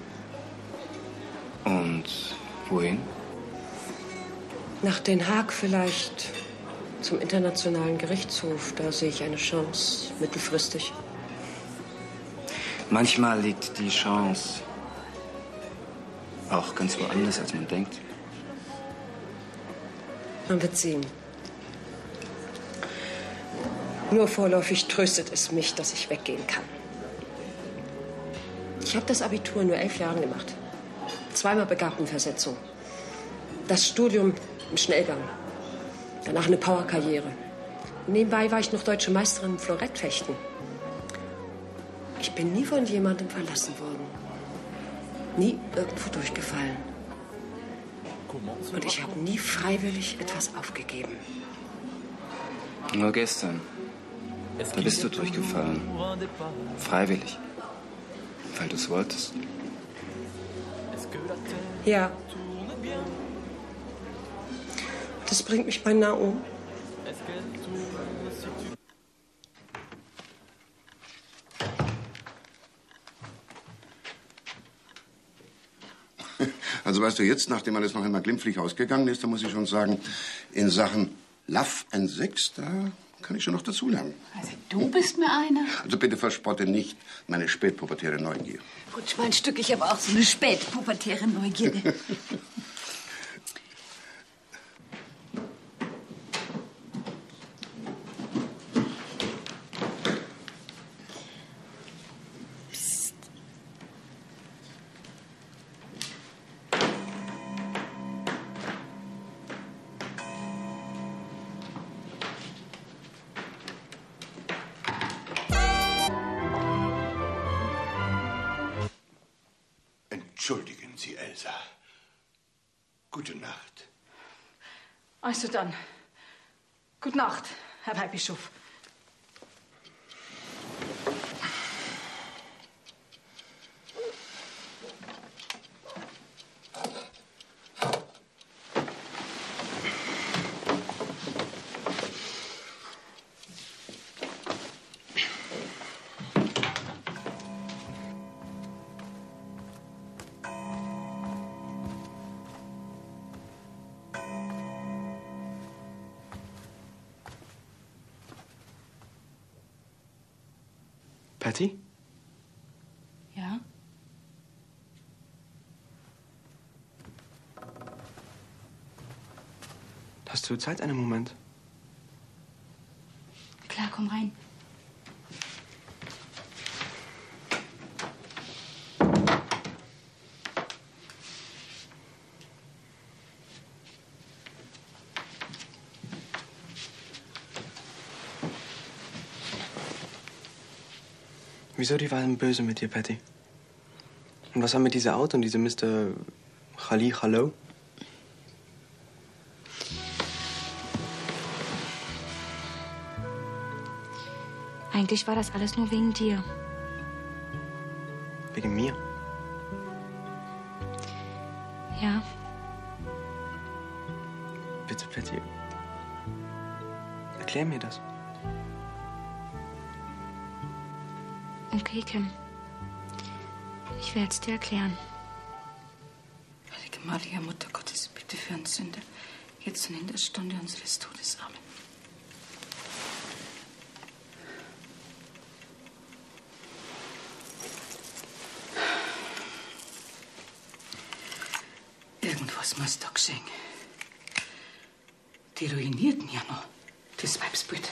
Und wohin? Nach Den Haag vielleicht. Zum Internationalen Gerichtshof. Da sehe ich eine Chance, mittelfristig. Manchmal liegt die Chance auch ganz woanders, als man denkt. Man wird sehen. Nur vorläufig tröstet es mich, dass ich weggehen kann. Ich habe das Abitur in nur elf Jahren gemacht. Zweimal Begabtenversetzung. Das Studium im Schnellgang. Danach eine Powerkarriere. Nebenbei war ich noch deutsche Meisterin im Florettfechten. Ich bin nie von jemandem verlassen worden. Nie irgendwo durchgefallen. Und ich habe nie freiwillig etwas aufgegeben. Nur gestern. Da bist du durchgefallen. Freiwillig. Weil du es wolltest. Ja. Das bringt mich beinahe um. Also weißt du, jetzt, nachdem alles noch einmal glimpflich ausgegangen ist, da muss ich schon sagen, in Sachen Love and Sex, da kann ich schon noch dazulernen. Also du bist mir einer. Also bitte verspotte nicht meine spätpubertäre Neugier. Rutsch mal ein Stück, ich habe auch so eine spätpubertäre Neugierde. Entschuldigen Sie, Elsa. Gute Nacht. Also dann, gute Nacht, Herr Weihbischof. Patty? Ja? Hast du Zeit, einen Moment? Klar, komm rein. Wieso die waren böse mit dir, Patty? Und was haben mit dieser Auto und diesem Mister Khali Hallo? Eigentlich war das alles nur wegen dir. Wegen mir? bitte, Patty. Erklär mir das. Okay, Kim. Ich werde es dir erklären. Heilige Maria, Mutter Gottes, bitte für uns Sünder, jetzt und in der Stunde unseres Todes. Amen. Irgendwas muss da geschehen. Die ruinierten ja noch das Weibsbild.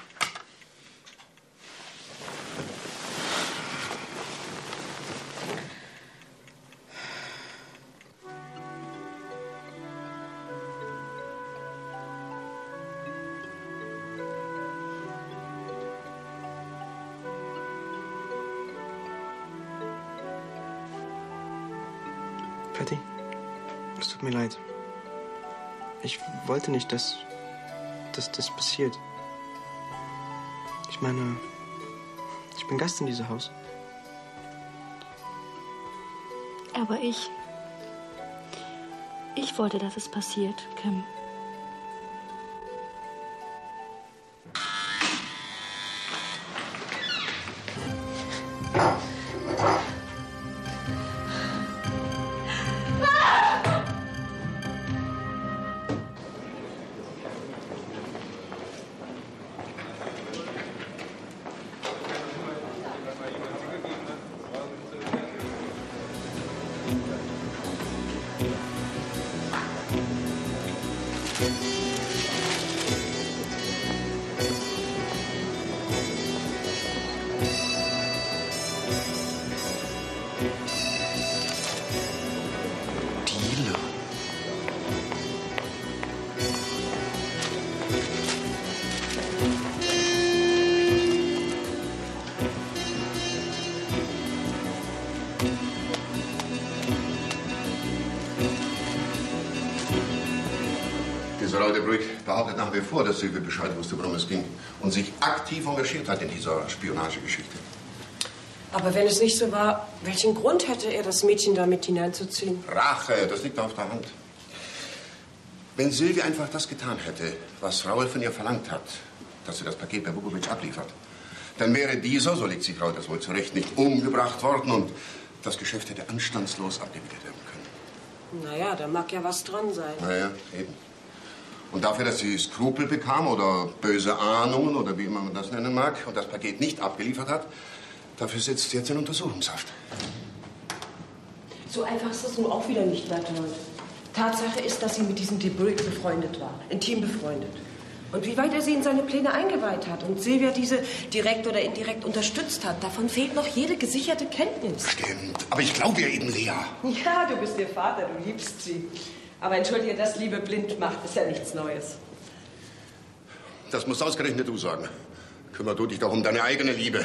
Patty, es tut mir leid. Ich wollte nicht, dass, dass das passiert. Ich meine, ich bin Gast in diesem Haus. Aber ich... Ich wollte, dass es passiert, Kim. De Bruyck behauptet nach wie vor, dass Silvia Bescheid wusste, worum es ging und sich aktiv engagiert hat in dieser Spionagegeschichte. Aber wenn es nicht so war, welchen Grund hätte er, das Mädchen da mit hineinzuziehen? Rache, das liegt auf der Hand. Wenn Silvia einfach das getan hätte, was Raul von ihr verlangt hat, dass sie das Paket bei Vukovic abliefert, dann wäre dieser, so legt sich Raul das wohl zurecht, nicht umgebracht worden und das Geschäft hätte anstandslos abgewickelt werden können. Naja, da mag ja was dran sein. Naja, eben. Und dafür, dass sie Skrupel bekam oder böse Ahnungen oder wie man das nennen mag und das Paket nicht abgeliefert hat, dafür sitzt sie jetzt in Untersuchungshaft. So einfach ist das nun auch wieder nicht, Berthold. Tatsache ist, dass sie mit diesem de Bruyck befreundet war, intim befreundet. Und wie weit er sie in seine Pläne eingeweiht hat und Silvia diese direkt oder indirekt unterstützt hat, davon fehlt noch jede gesicherte Kenntnis. Stimmt, aber ich glaube ihr eben, Lea. Ja, du bist ihr Vater, du liebst sie. Aber entschuldige, dass Liebe blind macht, ist ja nichts Neues. Das musst ausgerechnet du sagen. Kümmer du dich doch um deine eigene Liebe.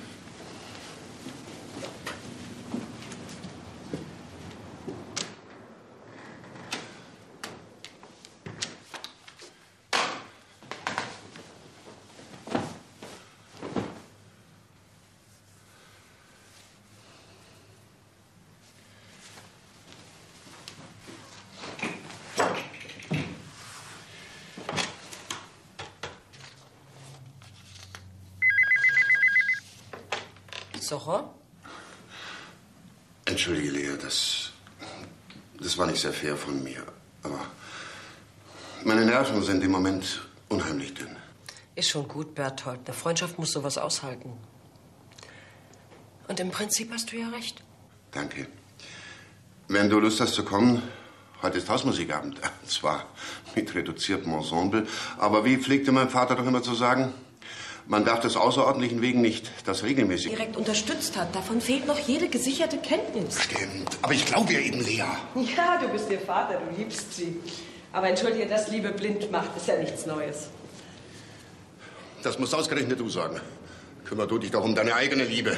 Socher? Entschuldige, Lea, das, das war nicht sehr fair von mir. Aber meine Nerven sind im Moment unheimlich dünn. Ist schon gut, Berthold. Eine Freundschaft muss sowas aushalten. Und im Prinzip hast du ja recht. Danke. Wenn du Lust hast zu kommen, heute ist Hausmusikabend. Zwar mit reduziertem Ensemble, aber wie pflegte mein Vater doch immer zu sagen, man darf des außerordentlichen wegen nicht das regelmäßig direkt unterstützt hat, davon fehlt noch jede gesicherte Kenntnis. Stimmt, aber ich glaube ihr eben, Lea. Ja, du bist ihr Vater, du liebst sie. Aber entschuldige, dass Liebe blind macht, ist ja nichts Neues. Das musst ausgerechnet du sagen. Kümmer du dich doch um deine eigene Liebe.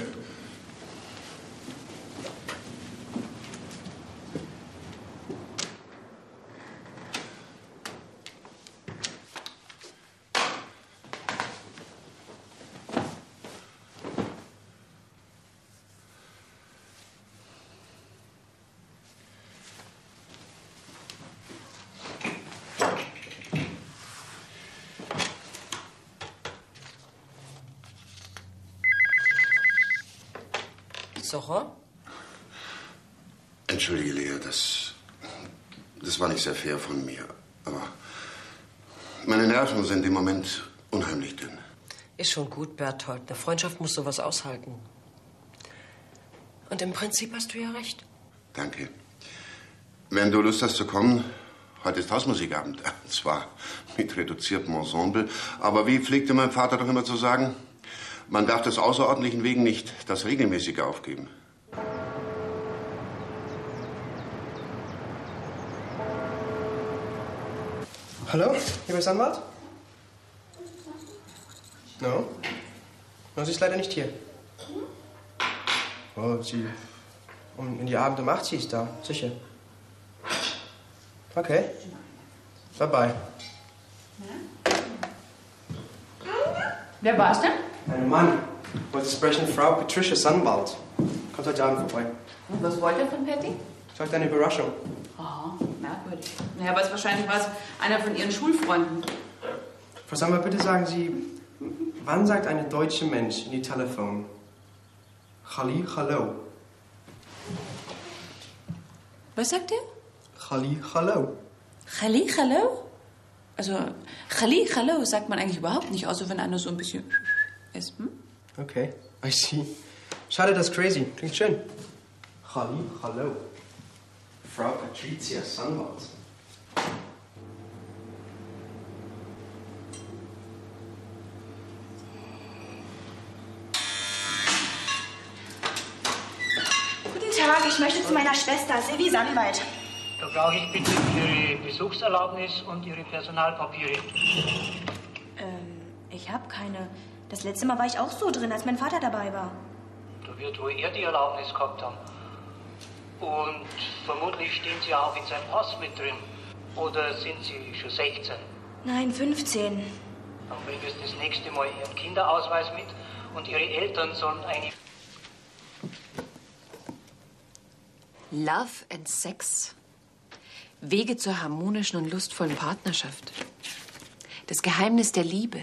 Zahra? Entschuldige, Lea, das, das war nicht sehr fair von mir. Aber meine Nerven sind im Moment unheimlich dünn. Ist schon gut, Berthold. Eine Freundschaft muss sowas aushalten. Und im Prinzip hast du ja recht. Danke. Wenn du Lust hast zu kommen, heute ist Hausmusikabend. Zwar mit reduziertem Ensemble, aber wie pflegte mein Vater doch immer zu sagen, man darf des außerordentlichen wegen nicht das Regelmäßige aufgeben. Hallo, lieber Sanwalt? No? No, sie ist leider nicht hier. Oh, sie... Um, in die Abend um acht, sie ist da, sicher. Okay. Bye bye. Wer war's denn? Ein Mann. Wollte sprechen, Frau Patricia Sanwalt. Kommt heute Abend vorbei. Und was wollte er von Patty? Sagt eine Überraschung. Aha, merkwürdig. Naja, aber es wahrscheinlich war es einer von Ihren Schulfreunden. Frau Sanwalt, bitte sagen Sie, wann sagt ein deutscher Mensch in die Telefon Halli, hallo? Was sagt er? Halli, hallo. Halli, hallo? Also, Halli, hallo sagt man eigentlich überhaupt nicht, außer wenn einer so ein bisschen ist. Hm? Okay, I see. Schade, das ist crazy. Klingt schön. Halli, hallo. Frau Patricia Sanwalt. Guten Tag, ich möchte zu meiner Schwester, Silvi Sanwalt. Da brauche ich bitte Ihre Besuchserlaubnis und Ihre Personalpapiere. Ähm, ich habe keine. Das letzte Mal war ich auch so drin, als mein Vater dabei war. Da wird wohl er die Erlaubnis gehabt haben. Und vermutlich stehen Sie auch in seinem Pass mit drin. Oder sind Sie schon sechzehn? Nein, fünfzehn. Dann bringen Sie das nächste Mal Ihren Kinderausweis mit und Ihre Eltern sollen eine... Love and Sex. Wege zur harmonischen und lustvollen Partnerschaft. Das Geheimnis der Liebe.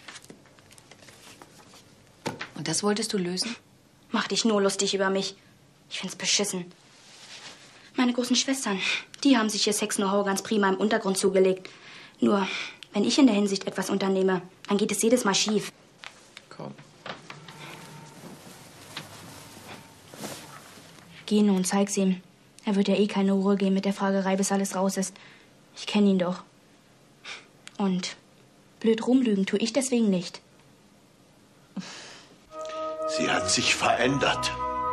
Und das wolltest du lösen? Mach dich nur lustig über mich. Ich find's beschissen. Meine großen Schwestern, die haben sich ihr Sex-Know-how ganz prima im Untergrund zugelegt. Nur, wenn ich in der Hinsicht etwas unternehme, dann geht es jedes Mal schief. Komm. Geh nun und zeig's ihm. Er wird ja eh keine Ruhe geben mit der Fragerei, bis alles raus ist. Ich kenne ihn doch. Und blöd rumlügen tue ich deswegen nicht. Sie hat sich verändert.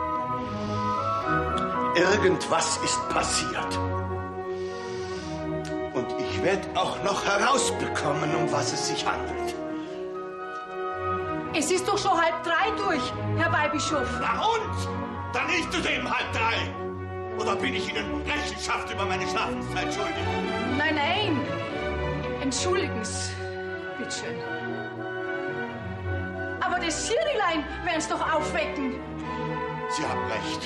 Irgendwas ist passiert. Und ich werde auch noch herausbekommen, um was es sich handelt. Es ist doch schon halb drei durch, Herr Weihbischof. Na und? Dann nicht zu dem halb drei. Oder bin ich Ihnen Rechenschaft über meine Schlafenszeit schuldig? Nein, nein. Entschuldigen Sie. Bitte schön. Aber das Schirilein werden Sie doch aufwecken. Sie haben recht.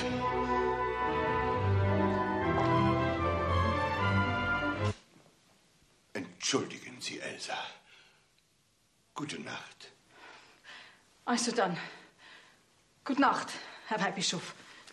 Entschuldigen Sie, Elsa. Gute Nacht. Also dann, gute Nacht, Herr Weihbischof.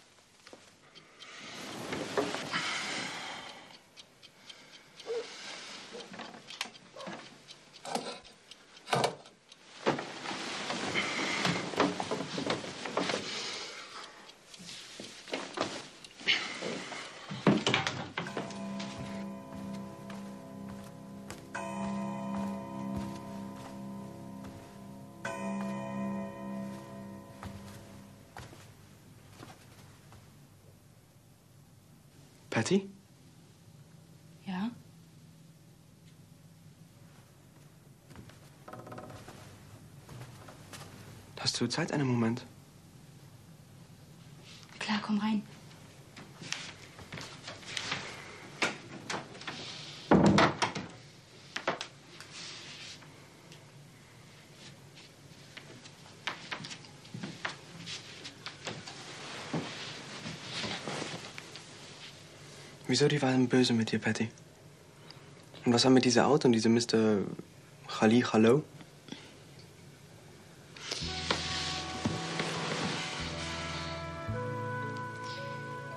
Patty? Ja? Hast du Zeit, einen Moment? Klar, komm rein. Wieso die waren böse mit dir, Patty? Und was haben mit dieser Auto und diesem Mister Halli, hallo?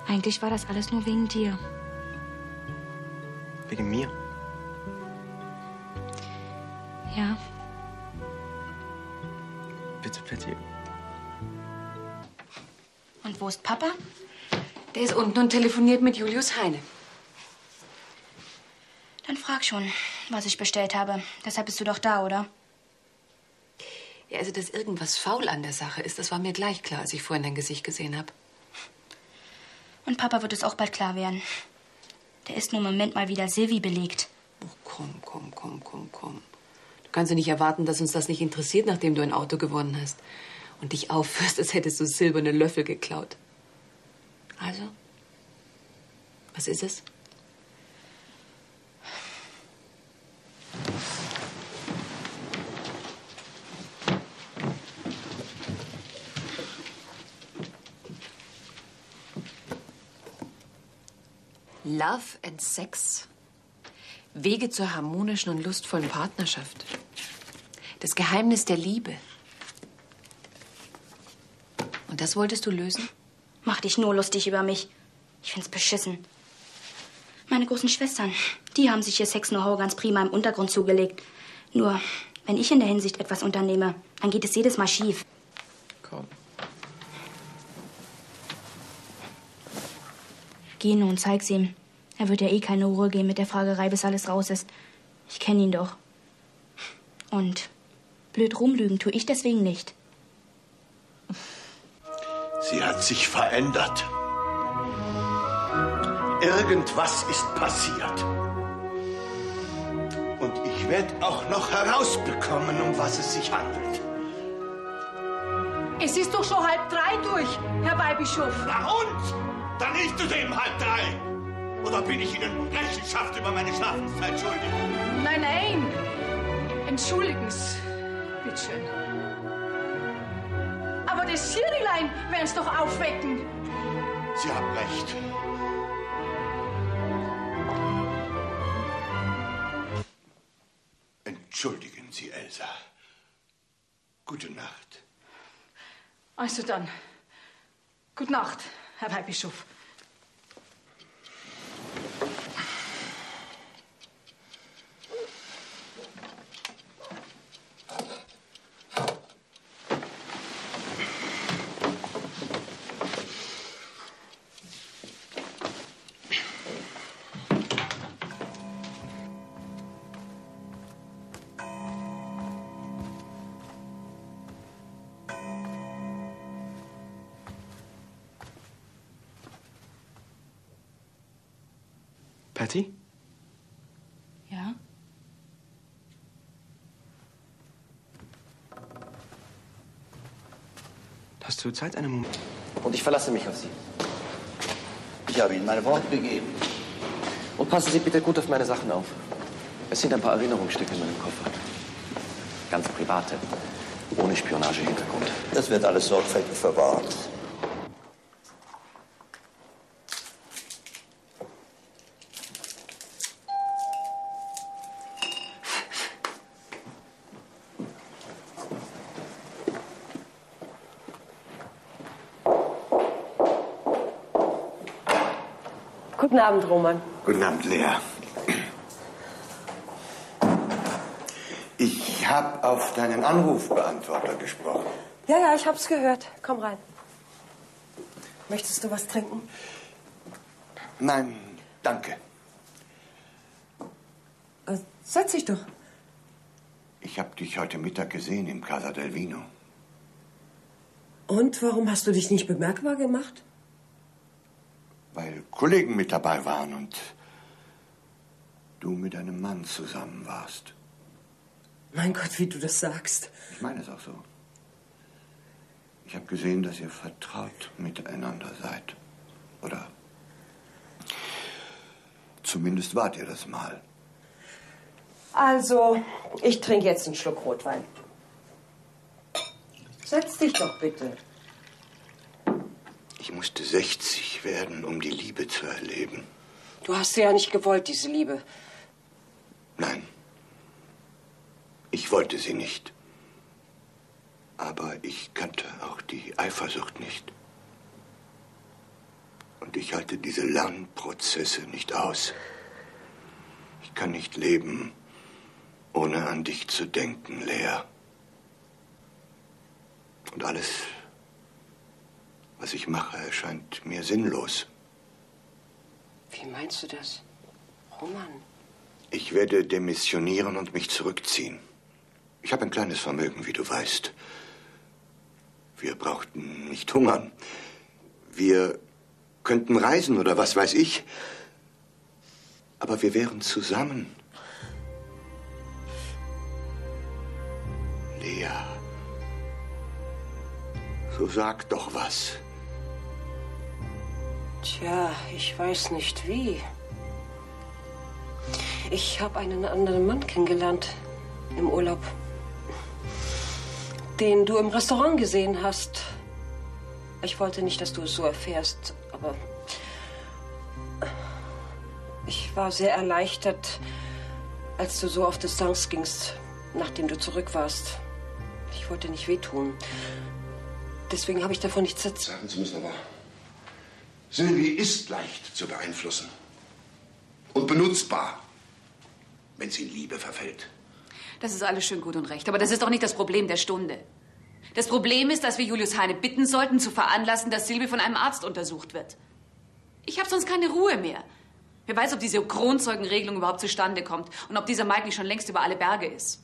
Eigentlich war das alles nur wegen dir. Wegen mir? Ja. Bitte, Patty. Und wo ist Papa? Der ist unten und telefoniert mit Julius Heine. Dann frag schon, was ich bestellt habe. Deshalb bist du doch da, oder? Ja, also, dass irgendwas faul an der Sache ist, das war mir gleich klar, als ich vorhin dein Gesicht gesehen habe. Und Papa wird es auch bald klar werden. Der ist nur im Moment mal wieder Silvi belegt. Oh, komm, komm, komm, komm, komm. Du kannst ja nicht erwarten, dass uns das nicht interessiert, nachdem du ein Auto gewonnen hast. Und dich aufführst, als hättest du silberne Löffel geklaut. Also, was ist es? Love and Sex. Wege zur harmonischen und lustvollen Partnerschaft. Das Geheimnis der Liebe. Und das wolltest du lösen? Mach dich nur lustig über mich. Ich find's beschissen. Meine großen Schwestern, die haben sich ihr Sex-Know-how ganz prima im Untergrund zugelegt. Nur, wenn ich in der Hinsicht etwas unternehme, dann geht es jedes Mal schief. Komm. Geh nur und zeig's ihm. Er wird ja eh keine Ruhe geben mit der Fragerei, bis alles raus ist. Ich kenne ihn doch. Und blöd rumlügen tue ich deswegen nicht. Sie hat sich verändert. Irgendwas ist passiert. Und ich werde auch noch herausbekommen, um was es sich handelt. Es ist doch schon halb drei durch, Herr Weihbischof. Na und? Dann nicht zu dem halb drei. Oder bin ich Ihnen Rechenschaft über meine Schlafenszeit schuldig? Nein, nein. Entschuldigen Sie. Bitte schön. Aber das Schirilein werden Sie doch aufwecken. Sie haben recht. Entschuldigen Sie, Elsa. Gute Nacht. Also dann, gute Nacht, Herr Weihbischof. Patty? Ja? Hast du Zeit, einen Moment? Und ich verlasse mich auf Sie. Ich habe Ihnen mein Wort gegeben. Und passen Sie bitte gut auf meine Sachen auf. Es sind ein paar Erinnerungsstücke in meinem Koffer. Ganz private, ohne Spionagehintergrund. Das wird alles sorgfältig verwahrt. Guten Abend, Roman. Guten Abend, Lea. Ich habe auf deinen Anrufbeantworter gesprochen. Ja, ja, ich hab's gehört. Komm rein. Möchtest du was trinken? Nein, danke. Äh, setz dich doch. Ich habe dich heute Mittag gesehen im Casa del Vino. Und warum hast du dich nicht bemerkbar gemacht? Weil Kollegen mit dabei waren und du mit einem Mann zusammen warst. Mein Gott, wie du das sagst. Ich meine es auch so. Ich habe gesehen, dass ihr vertraut miteinander seid. Oder zumindest wart ihr das mal. Also, ich trinke jetzt einen Schluck Rotwein. Setz dich doch bitte. Ich musste sechzig werden, um die Liebe zu erleben. Du hast sie ja nicht gewollt, diese Liebe. Nein. Ich wollte sie nicht. Aber ich kannte auch die Eifersucht nicht. Und ich halte diese Lernprozesse nicht aus. Ich kann nicht leben, ohne an dich zu denken, Lea. Und alles, was ich mache, erscheint mir sinnlos. Wie meinst du das, Roman? Ich werde demissionieren und mich zurückziehen. Ich habe ein kleines Vermögen, wie du weißt. Wir brauchten nicht hungern. Wir könnten reisen oder was weiß ich. Aber wir wären zusammen. Lea, so sag doch was. Tja, ich weiß nicht wie. Ich habe einen anderen Mann kennengelernt im Urlaub, den du im Restaurant gesehen hast. Ich wollte nicht, dass du es so erfährst, aber ich war sehr erleichtert, als du so auf Distanz gingst, nachdem du zurück warst. Ich wollte nicht wehtun. Deswegen habe ich davon nichts erzählt. Sagen Sie, Mister Wahr, Sylvie ist leicht zu beeinflussen und benutzbar, wenn sie in Liebe verfällt. Das ist alles schön gut und recht, aber das ist doch nicht das Problem der Stunde. Das Problem ist, dass wir Julius Heine bitten sollten, zu veranlassen, dass Sylvie von einem Arzt untersucht wird. Ich habe sonst keine Ruhe mehr. Wer weiß, ob diese Kronzeugenregelung überhaupt zustande kommt und ob dieser Mike nicht schon längst über alle Berge ist.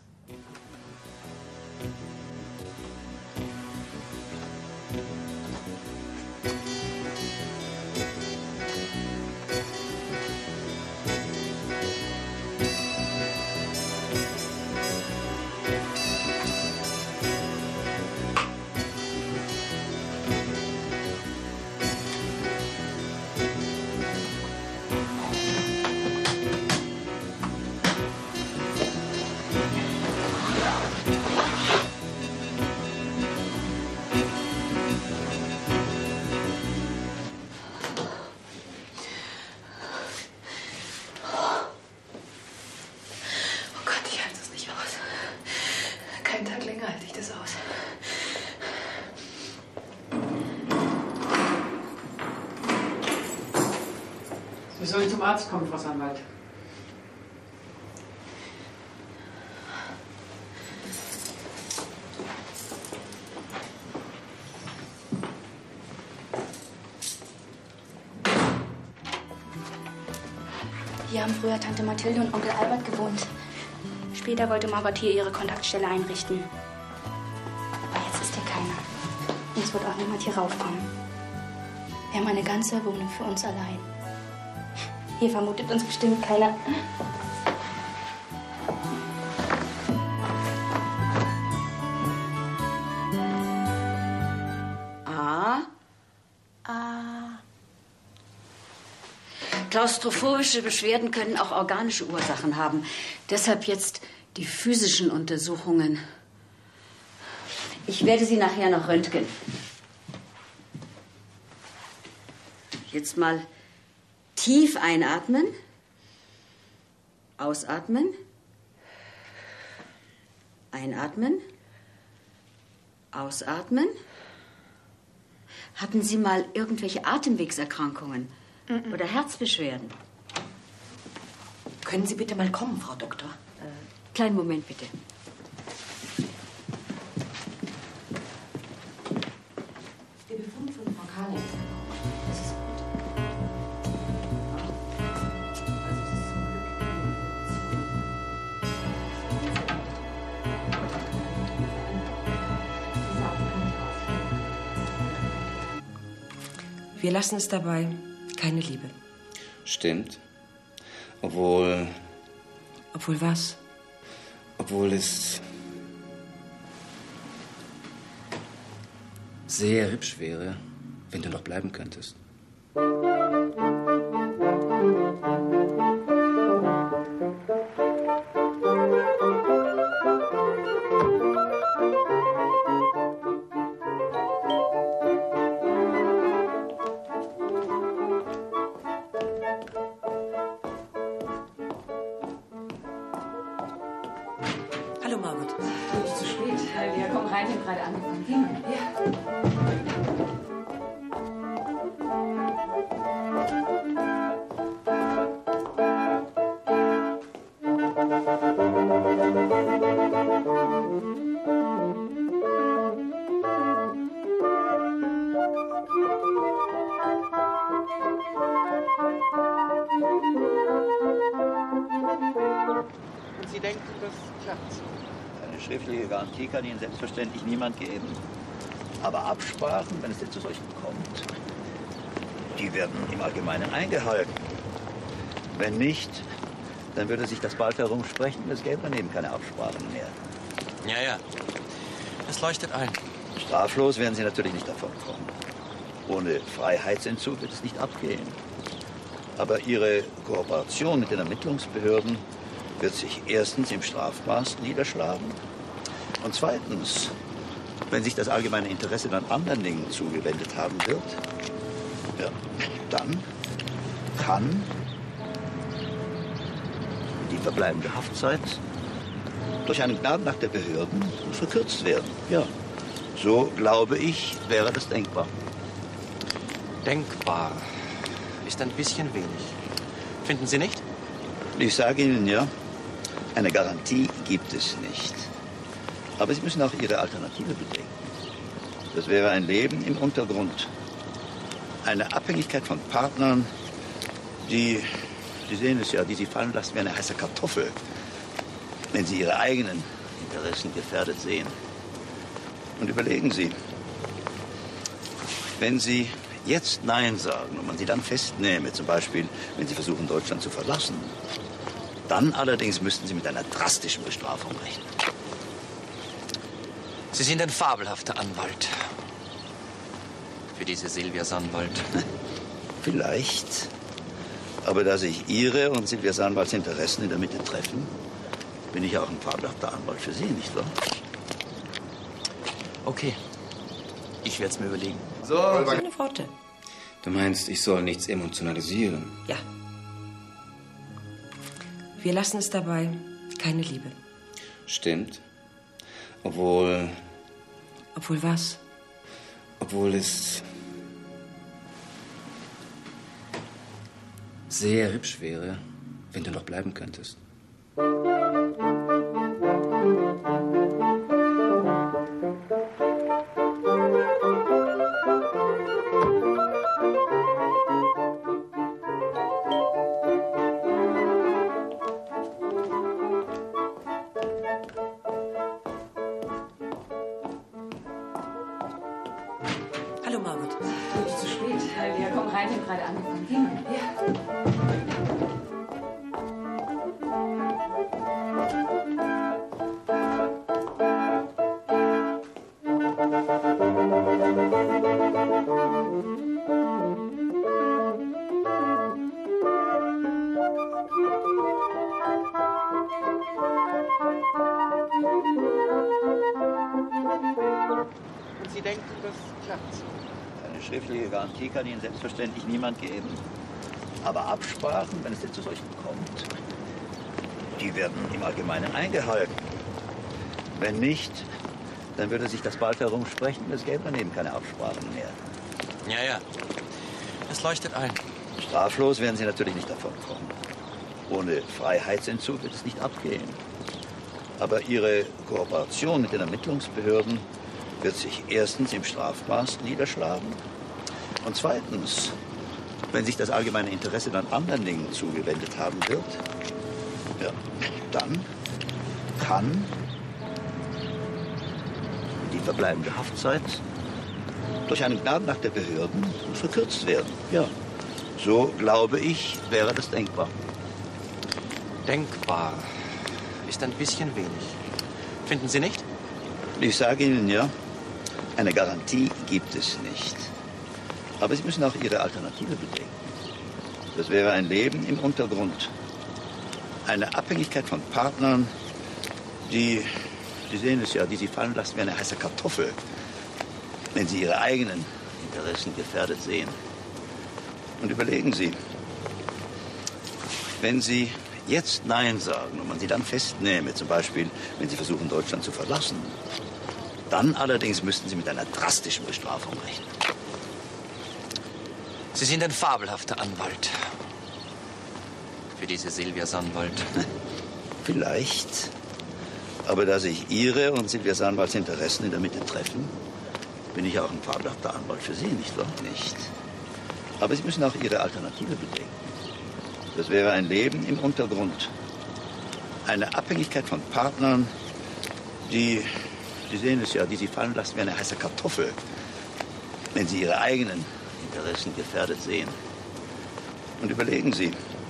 Wir sollen zum Arzt kommen, Frau Sanwald. Hier haben früher Tante Mathilde und Onkel Albert gewohnt. Später wollte Margot hier ihre Kontaktstelle einrichten. Aber jetzt ist hier keiner. Und es wird auch niemand hier raufkommen. Wir haben eine ganze Wohnung für uns allein. Hier vermutet uns bestimmt keiner. Ah. Ah. Klaustrophobische Beschwerden können auch organische Ursachen haben. Deshalb jetzt die physischen Untersuchungen. Ich werde Sie nachher noch röntgen. Jetzt mal tief einatmen, ausatmen, einatmen, ausatmen. Hatten Sie mal irgendwelche Atemwegserkrankungen mm-mm. oder Herzbeschwerden? Können Sie bitte mal kommen, Frau Doktor? Äh, kleinen Moment, bitte. Der Befund von Frau Kahn ist das ist gut. Wir lassen es dabei. Keine Liebe. Stimmt. Obwohl... Obwohl was? Obwohl es sehr hübsch wäre, wenn du noch bleiben könntest. Hallo, Margot. Nicht zu spät. Wir kommen rein, wir haben gerade angefangen. Ja. Eine schriftliche Garantie kann Ihnen selbstverständlich niemand geben. Aber Absprachen, wenn es denn zu solchen kommt, die werden im Allgemeinen eingehalten. Wenn nicht, dann würde sich das bald herumsprechen und es gäbe dann eben keine Absprachen mehr. Ja, ja. Es leuchtet ein. Straflos werden Sie natürlich nicht davon kommen. Ohne Freiheitsentzug wird es nicht abgehen. Aber Ihre Kooperation mit den Ermittlungsbehörden wird sich erstens im Strafmaß niederschlagen und zweitens, wenn sich das allgemeine Interesse dann anderen Dingen zugewendet haben wird, ja, dann kann die verbleibende Haftzeit durch einen Gnadenakt der Behörden verkürzt werden. Ja, so glaube ich, wäre das denkbar. Denkbar ist ein bisschen wenig. Finden Sie nicht? Ich sage Ihnen ja, eine Garantie gibt es nicht. Aber Sie müssen auch Ihre Alternative bedenken. Das wäre ein Leben im Untergrund. Eine Abhängigkeit von Partnern, die, Sie sehen es ja, die Sie fallen lassen wie eine heiße Kartoffel, wenn Sie Ihre eigenen Interessen gefährdet sehen. Und überlegen Sie, wenn Sie jetzt Nein sagen und man Sie dann festnehme, zum Beispiel, wenn Sie versuchen, Deutschland zu verlassen, dann allerdings müssten Sie mit einer drastischen Bestrafung rechnen. Sie sind ein fabelhafter Anwalt. Für diese Silvia Sonnwald. Vielleicht. Aber da sich Ihre und Silvia Sonnwalds Interessen in der Mitte treffen, bin ich auch ein fabelhafter Anwalt für Sie, nicht wahr? Okay. Ich werde es mir überlegen. So, keine Worte. Du meinst, ich soll nichts emotionalisieren? Ja. Wir lassen es dabei. Keine Liebe. Stimmt. Obwohl... Obwohl was? Obwohl es... sehr hübsch wäre, wenn du noch bleiben könntest. Hallo, Margot. Du bist zu spät. Ja, komm rein, ich hab gerade angefangen. Geh mal. Ja. Und Sie denken, das klappt? Eine schriftliche Garantie kann Ihnen selbstverständlich niemand geben. Aber Absprachen, wenn es denn zu solchen kommt, die werden im Allgemeinen eingehalten. Wenn nicht, dann würde sich das bald herumsprechen und es gäbe dann eben keine Absprachen mehr. Ja, ja. Es leuchtet ein. Straflos werden Sie natürlich nicht davon kommen. Ohne Freiheitsentzug wird es nicht abgehen. Aber Ihre Kooperation mit den Ermittlungsbehörden wird sich erstens im Strafmaß niederschlagen und zweitens, wenn sich das allgemeine Interesse dann anderen Dingen zugewendet haben wird, ja, dann kann die verbleibende Haftzeit durch einen Gnadenakt der Behörden verkürzt werden. Ja, so glaube ich, wäre das denkbar. Denkbar ist ein bisschen wenig. Finden Sie nicht? Ich sage Ihnen ja, eine Garantie gibt es nicht. Aber Sie müssen auch Ihre Alternative bedenken. Das wäre ein Leben im Untergrund. Eine Abhängigkeit von Partnern, die, Sie sehen es ja, die Sie fallen lassen wie eine heiße Kartoffel, wenn Sie Ihre eigenen Interessen gefährdet sehen. Und überlegen Sie, wenn Sie jetzt Nein sagen und man Sie dann festnehme, zum Beispiel, wenn Sie versuchen, Deutschland zu verlassen, dann allerdings müssten Sie mit einer drastischen Bestrafung rechnen. Die, Sie sehen es ja, die Sie fallen lassen wie eine heiße Kartoffel, wenn Sie Ihre eigenen Interessen gefährdet sehen. Und überlegen Sie, wenn Sie jetzt Nein sagen und man Sie dann festnehme, zum Beispiel, wenn Sie versuchen, Deutschland zu verlassen, dann allerdings müssten Sie mit einer drastischen Bestrafung rechnen. Sie sind ein fabelhafter Anwalt. Für diese Silvia Sonnwald. Vielleicht. Aber da sich Ihre und Silvia Sonnwalds Interessen in der Mitte treffen, bin ich auch ein fabelhafter Anwalt für Sie, nicht wahr? Nicht. Aber Sie müssen auch Ihre Alternative bedenken. Das wäre ein Leben im Untergrund. Eine Abhängigkeit von Partnern, Die, Sie sehen es ja, die Sie fallen lassen wie eine heiße Kartoffel, wenn Sie Ihre eigenen Interessen gefährdet sehen. Und überlegen Sie,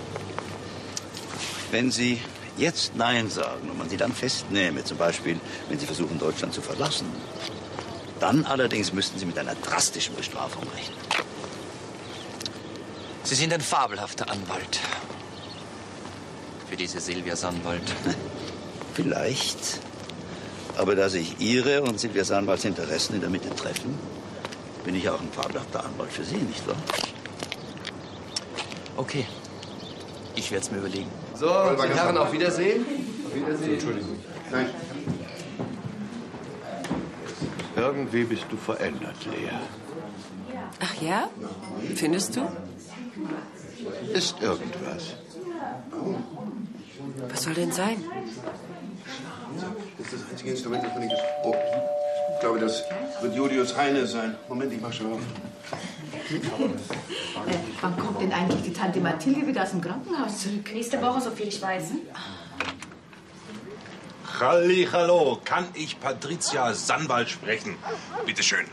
wenn Sie jetzt Nein sagen und man Sie dann festnehme, zum Beispiel, wenn Sie versuchen, Deutschland zu verlassen, dann allerdings müssten Sie mit einer drastischen Bestrafung rechnen. Sie sind ein fabelhafter Anwalt. Für diese Silvia Sandwald. Vielleicht. Aber da sich Ihre und Silvia Sandwalds Interessen in der Mitte treffen, bin ich auch ein fabelhafter Anwalt für Sie, nicht wahr? Okay. Ich werde es mir überlegen. So, die Herren, auf Wiedersehen. Auf Wiedersehen. Entschuldigung. Nein. Irgendwie bist du verändert, Lea. Ach ja? Findest du? Ist irgendwas. Was soll denn sein? Das ist das einzige Instrument, das man nicht... Oh, ich glaube, das wird Julius Heine sein. Moment, ich mach schon auf. Äh, wann kommt denn eigentlich die Tante Mathilde wieder aus dem Krankenhaus zurück? Nächste Woche, so viel ich weiß. Hallihallo, kann ich Patricia Sandwald sprechen? Bitte schön.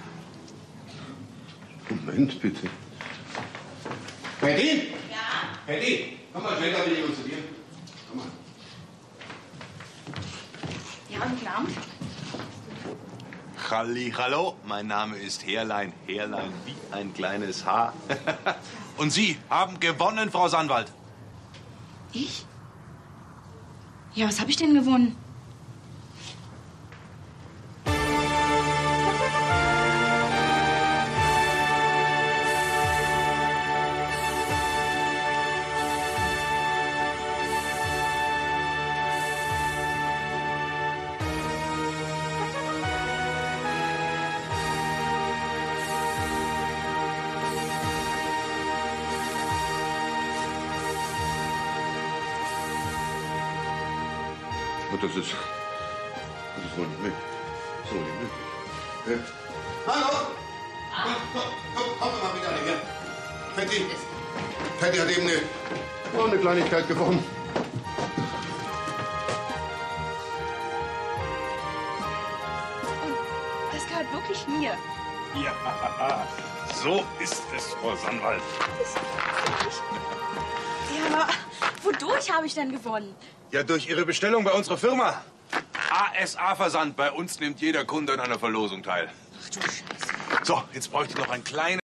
Moment, bitte. Patty? Ja? Patty, komm mal schnell, da will ich uns zu dir. Komm mal. Ja, guten Abend. Hallihallo, mein Name ist Herlein, Herlein wie ein kleines Haar. Und Sie haben gewonnen, Frau Sandwald. Ich? Ja, was habe ich denn gewonnen? Das ist, das ist wohl nicht möglich. Das ist wohl nicht möglich. Äh, hallo? Komm, komm, komm, komm doch mal wieder her. Patty, Patty hat eben eine, oh, eine Kleinigkeit gewonnen. Das gehört wirklich mir. Ja, so ist es, Frau Sandwald. Ja, aber wodurch habe ich denn gewonnen? Ja, durch Ihre Bestellung bei unserer Firma. A S A-Versand. Bei uns nimmt jeder Kunde an einer Verlosung teil. Ach du Scheiße. So, jetzt bräuchte ich noch ein kleines...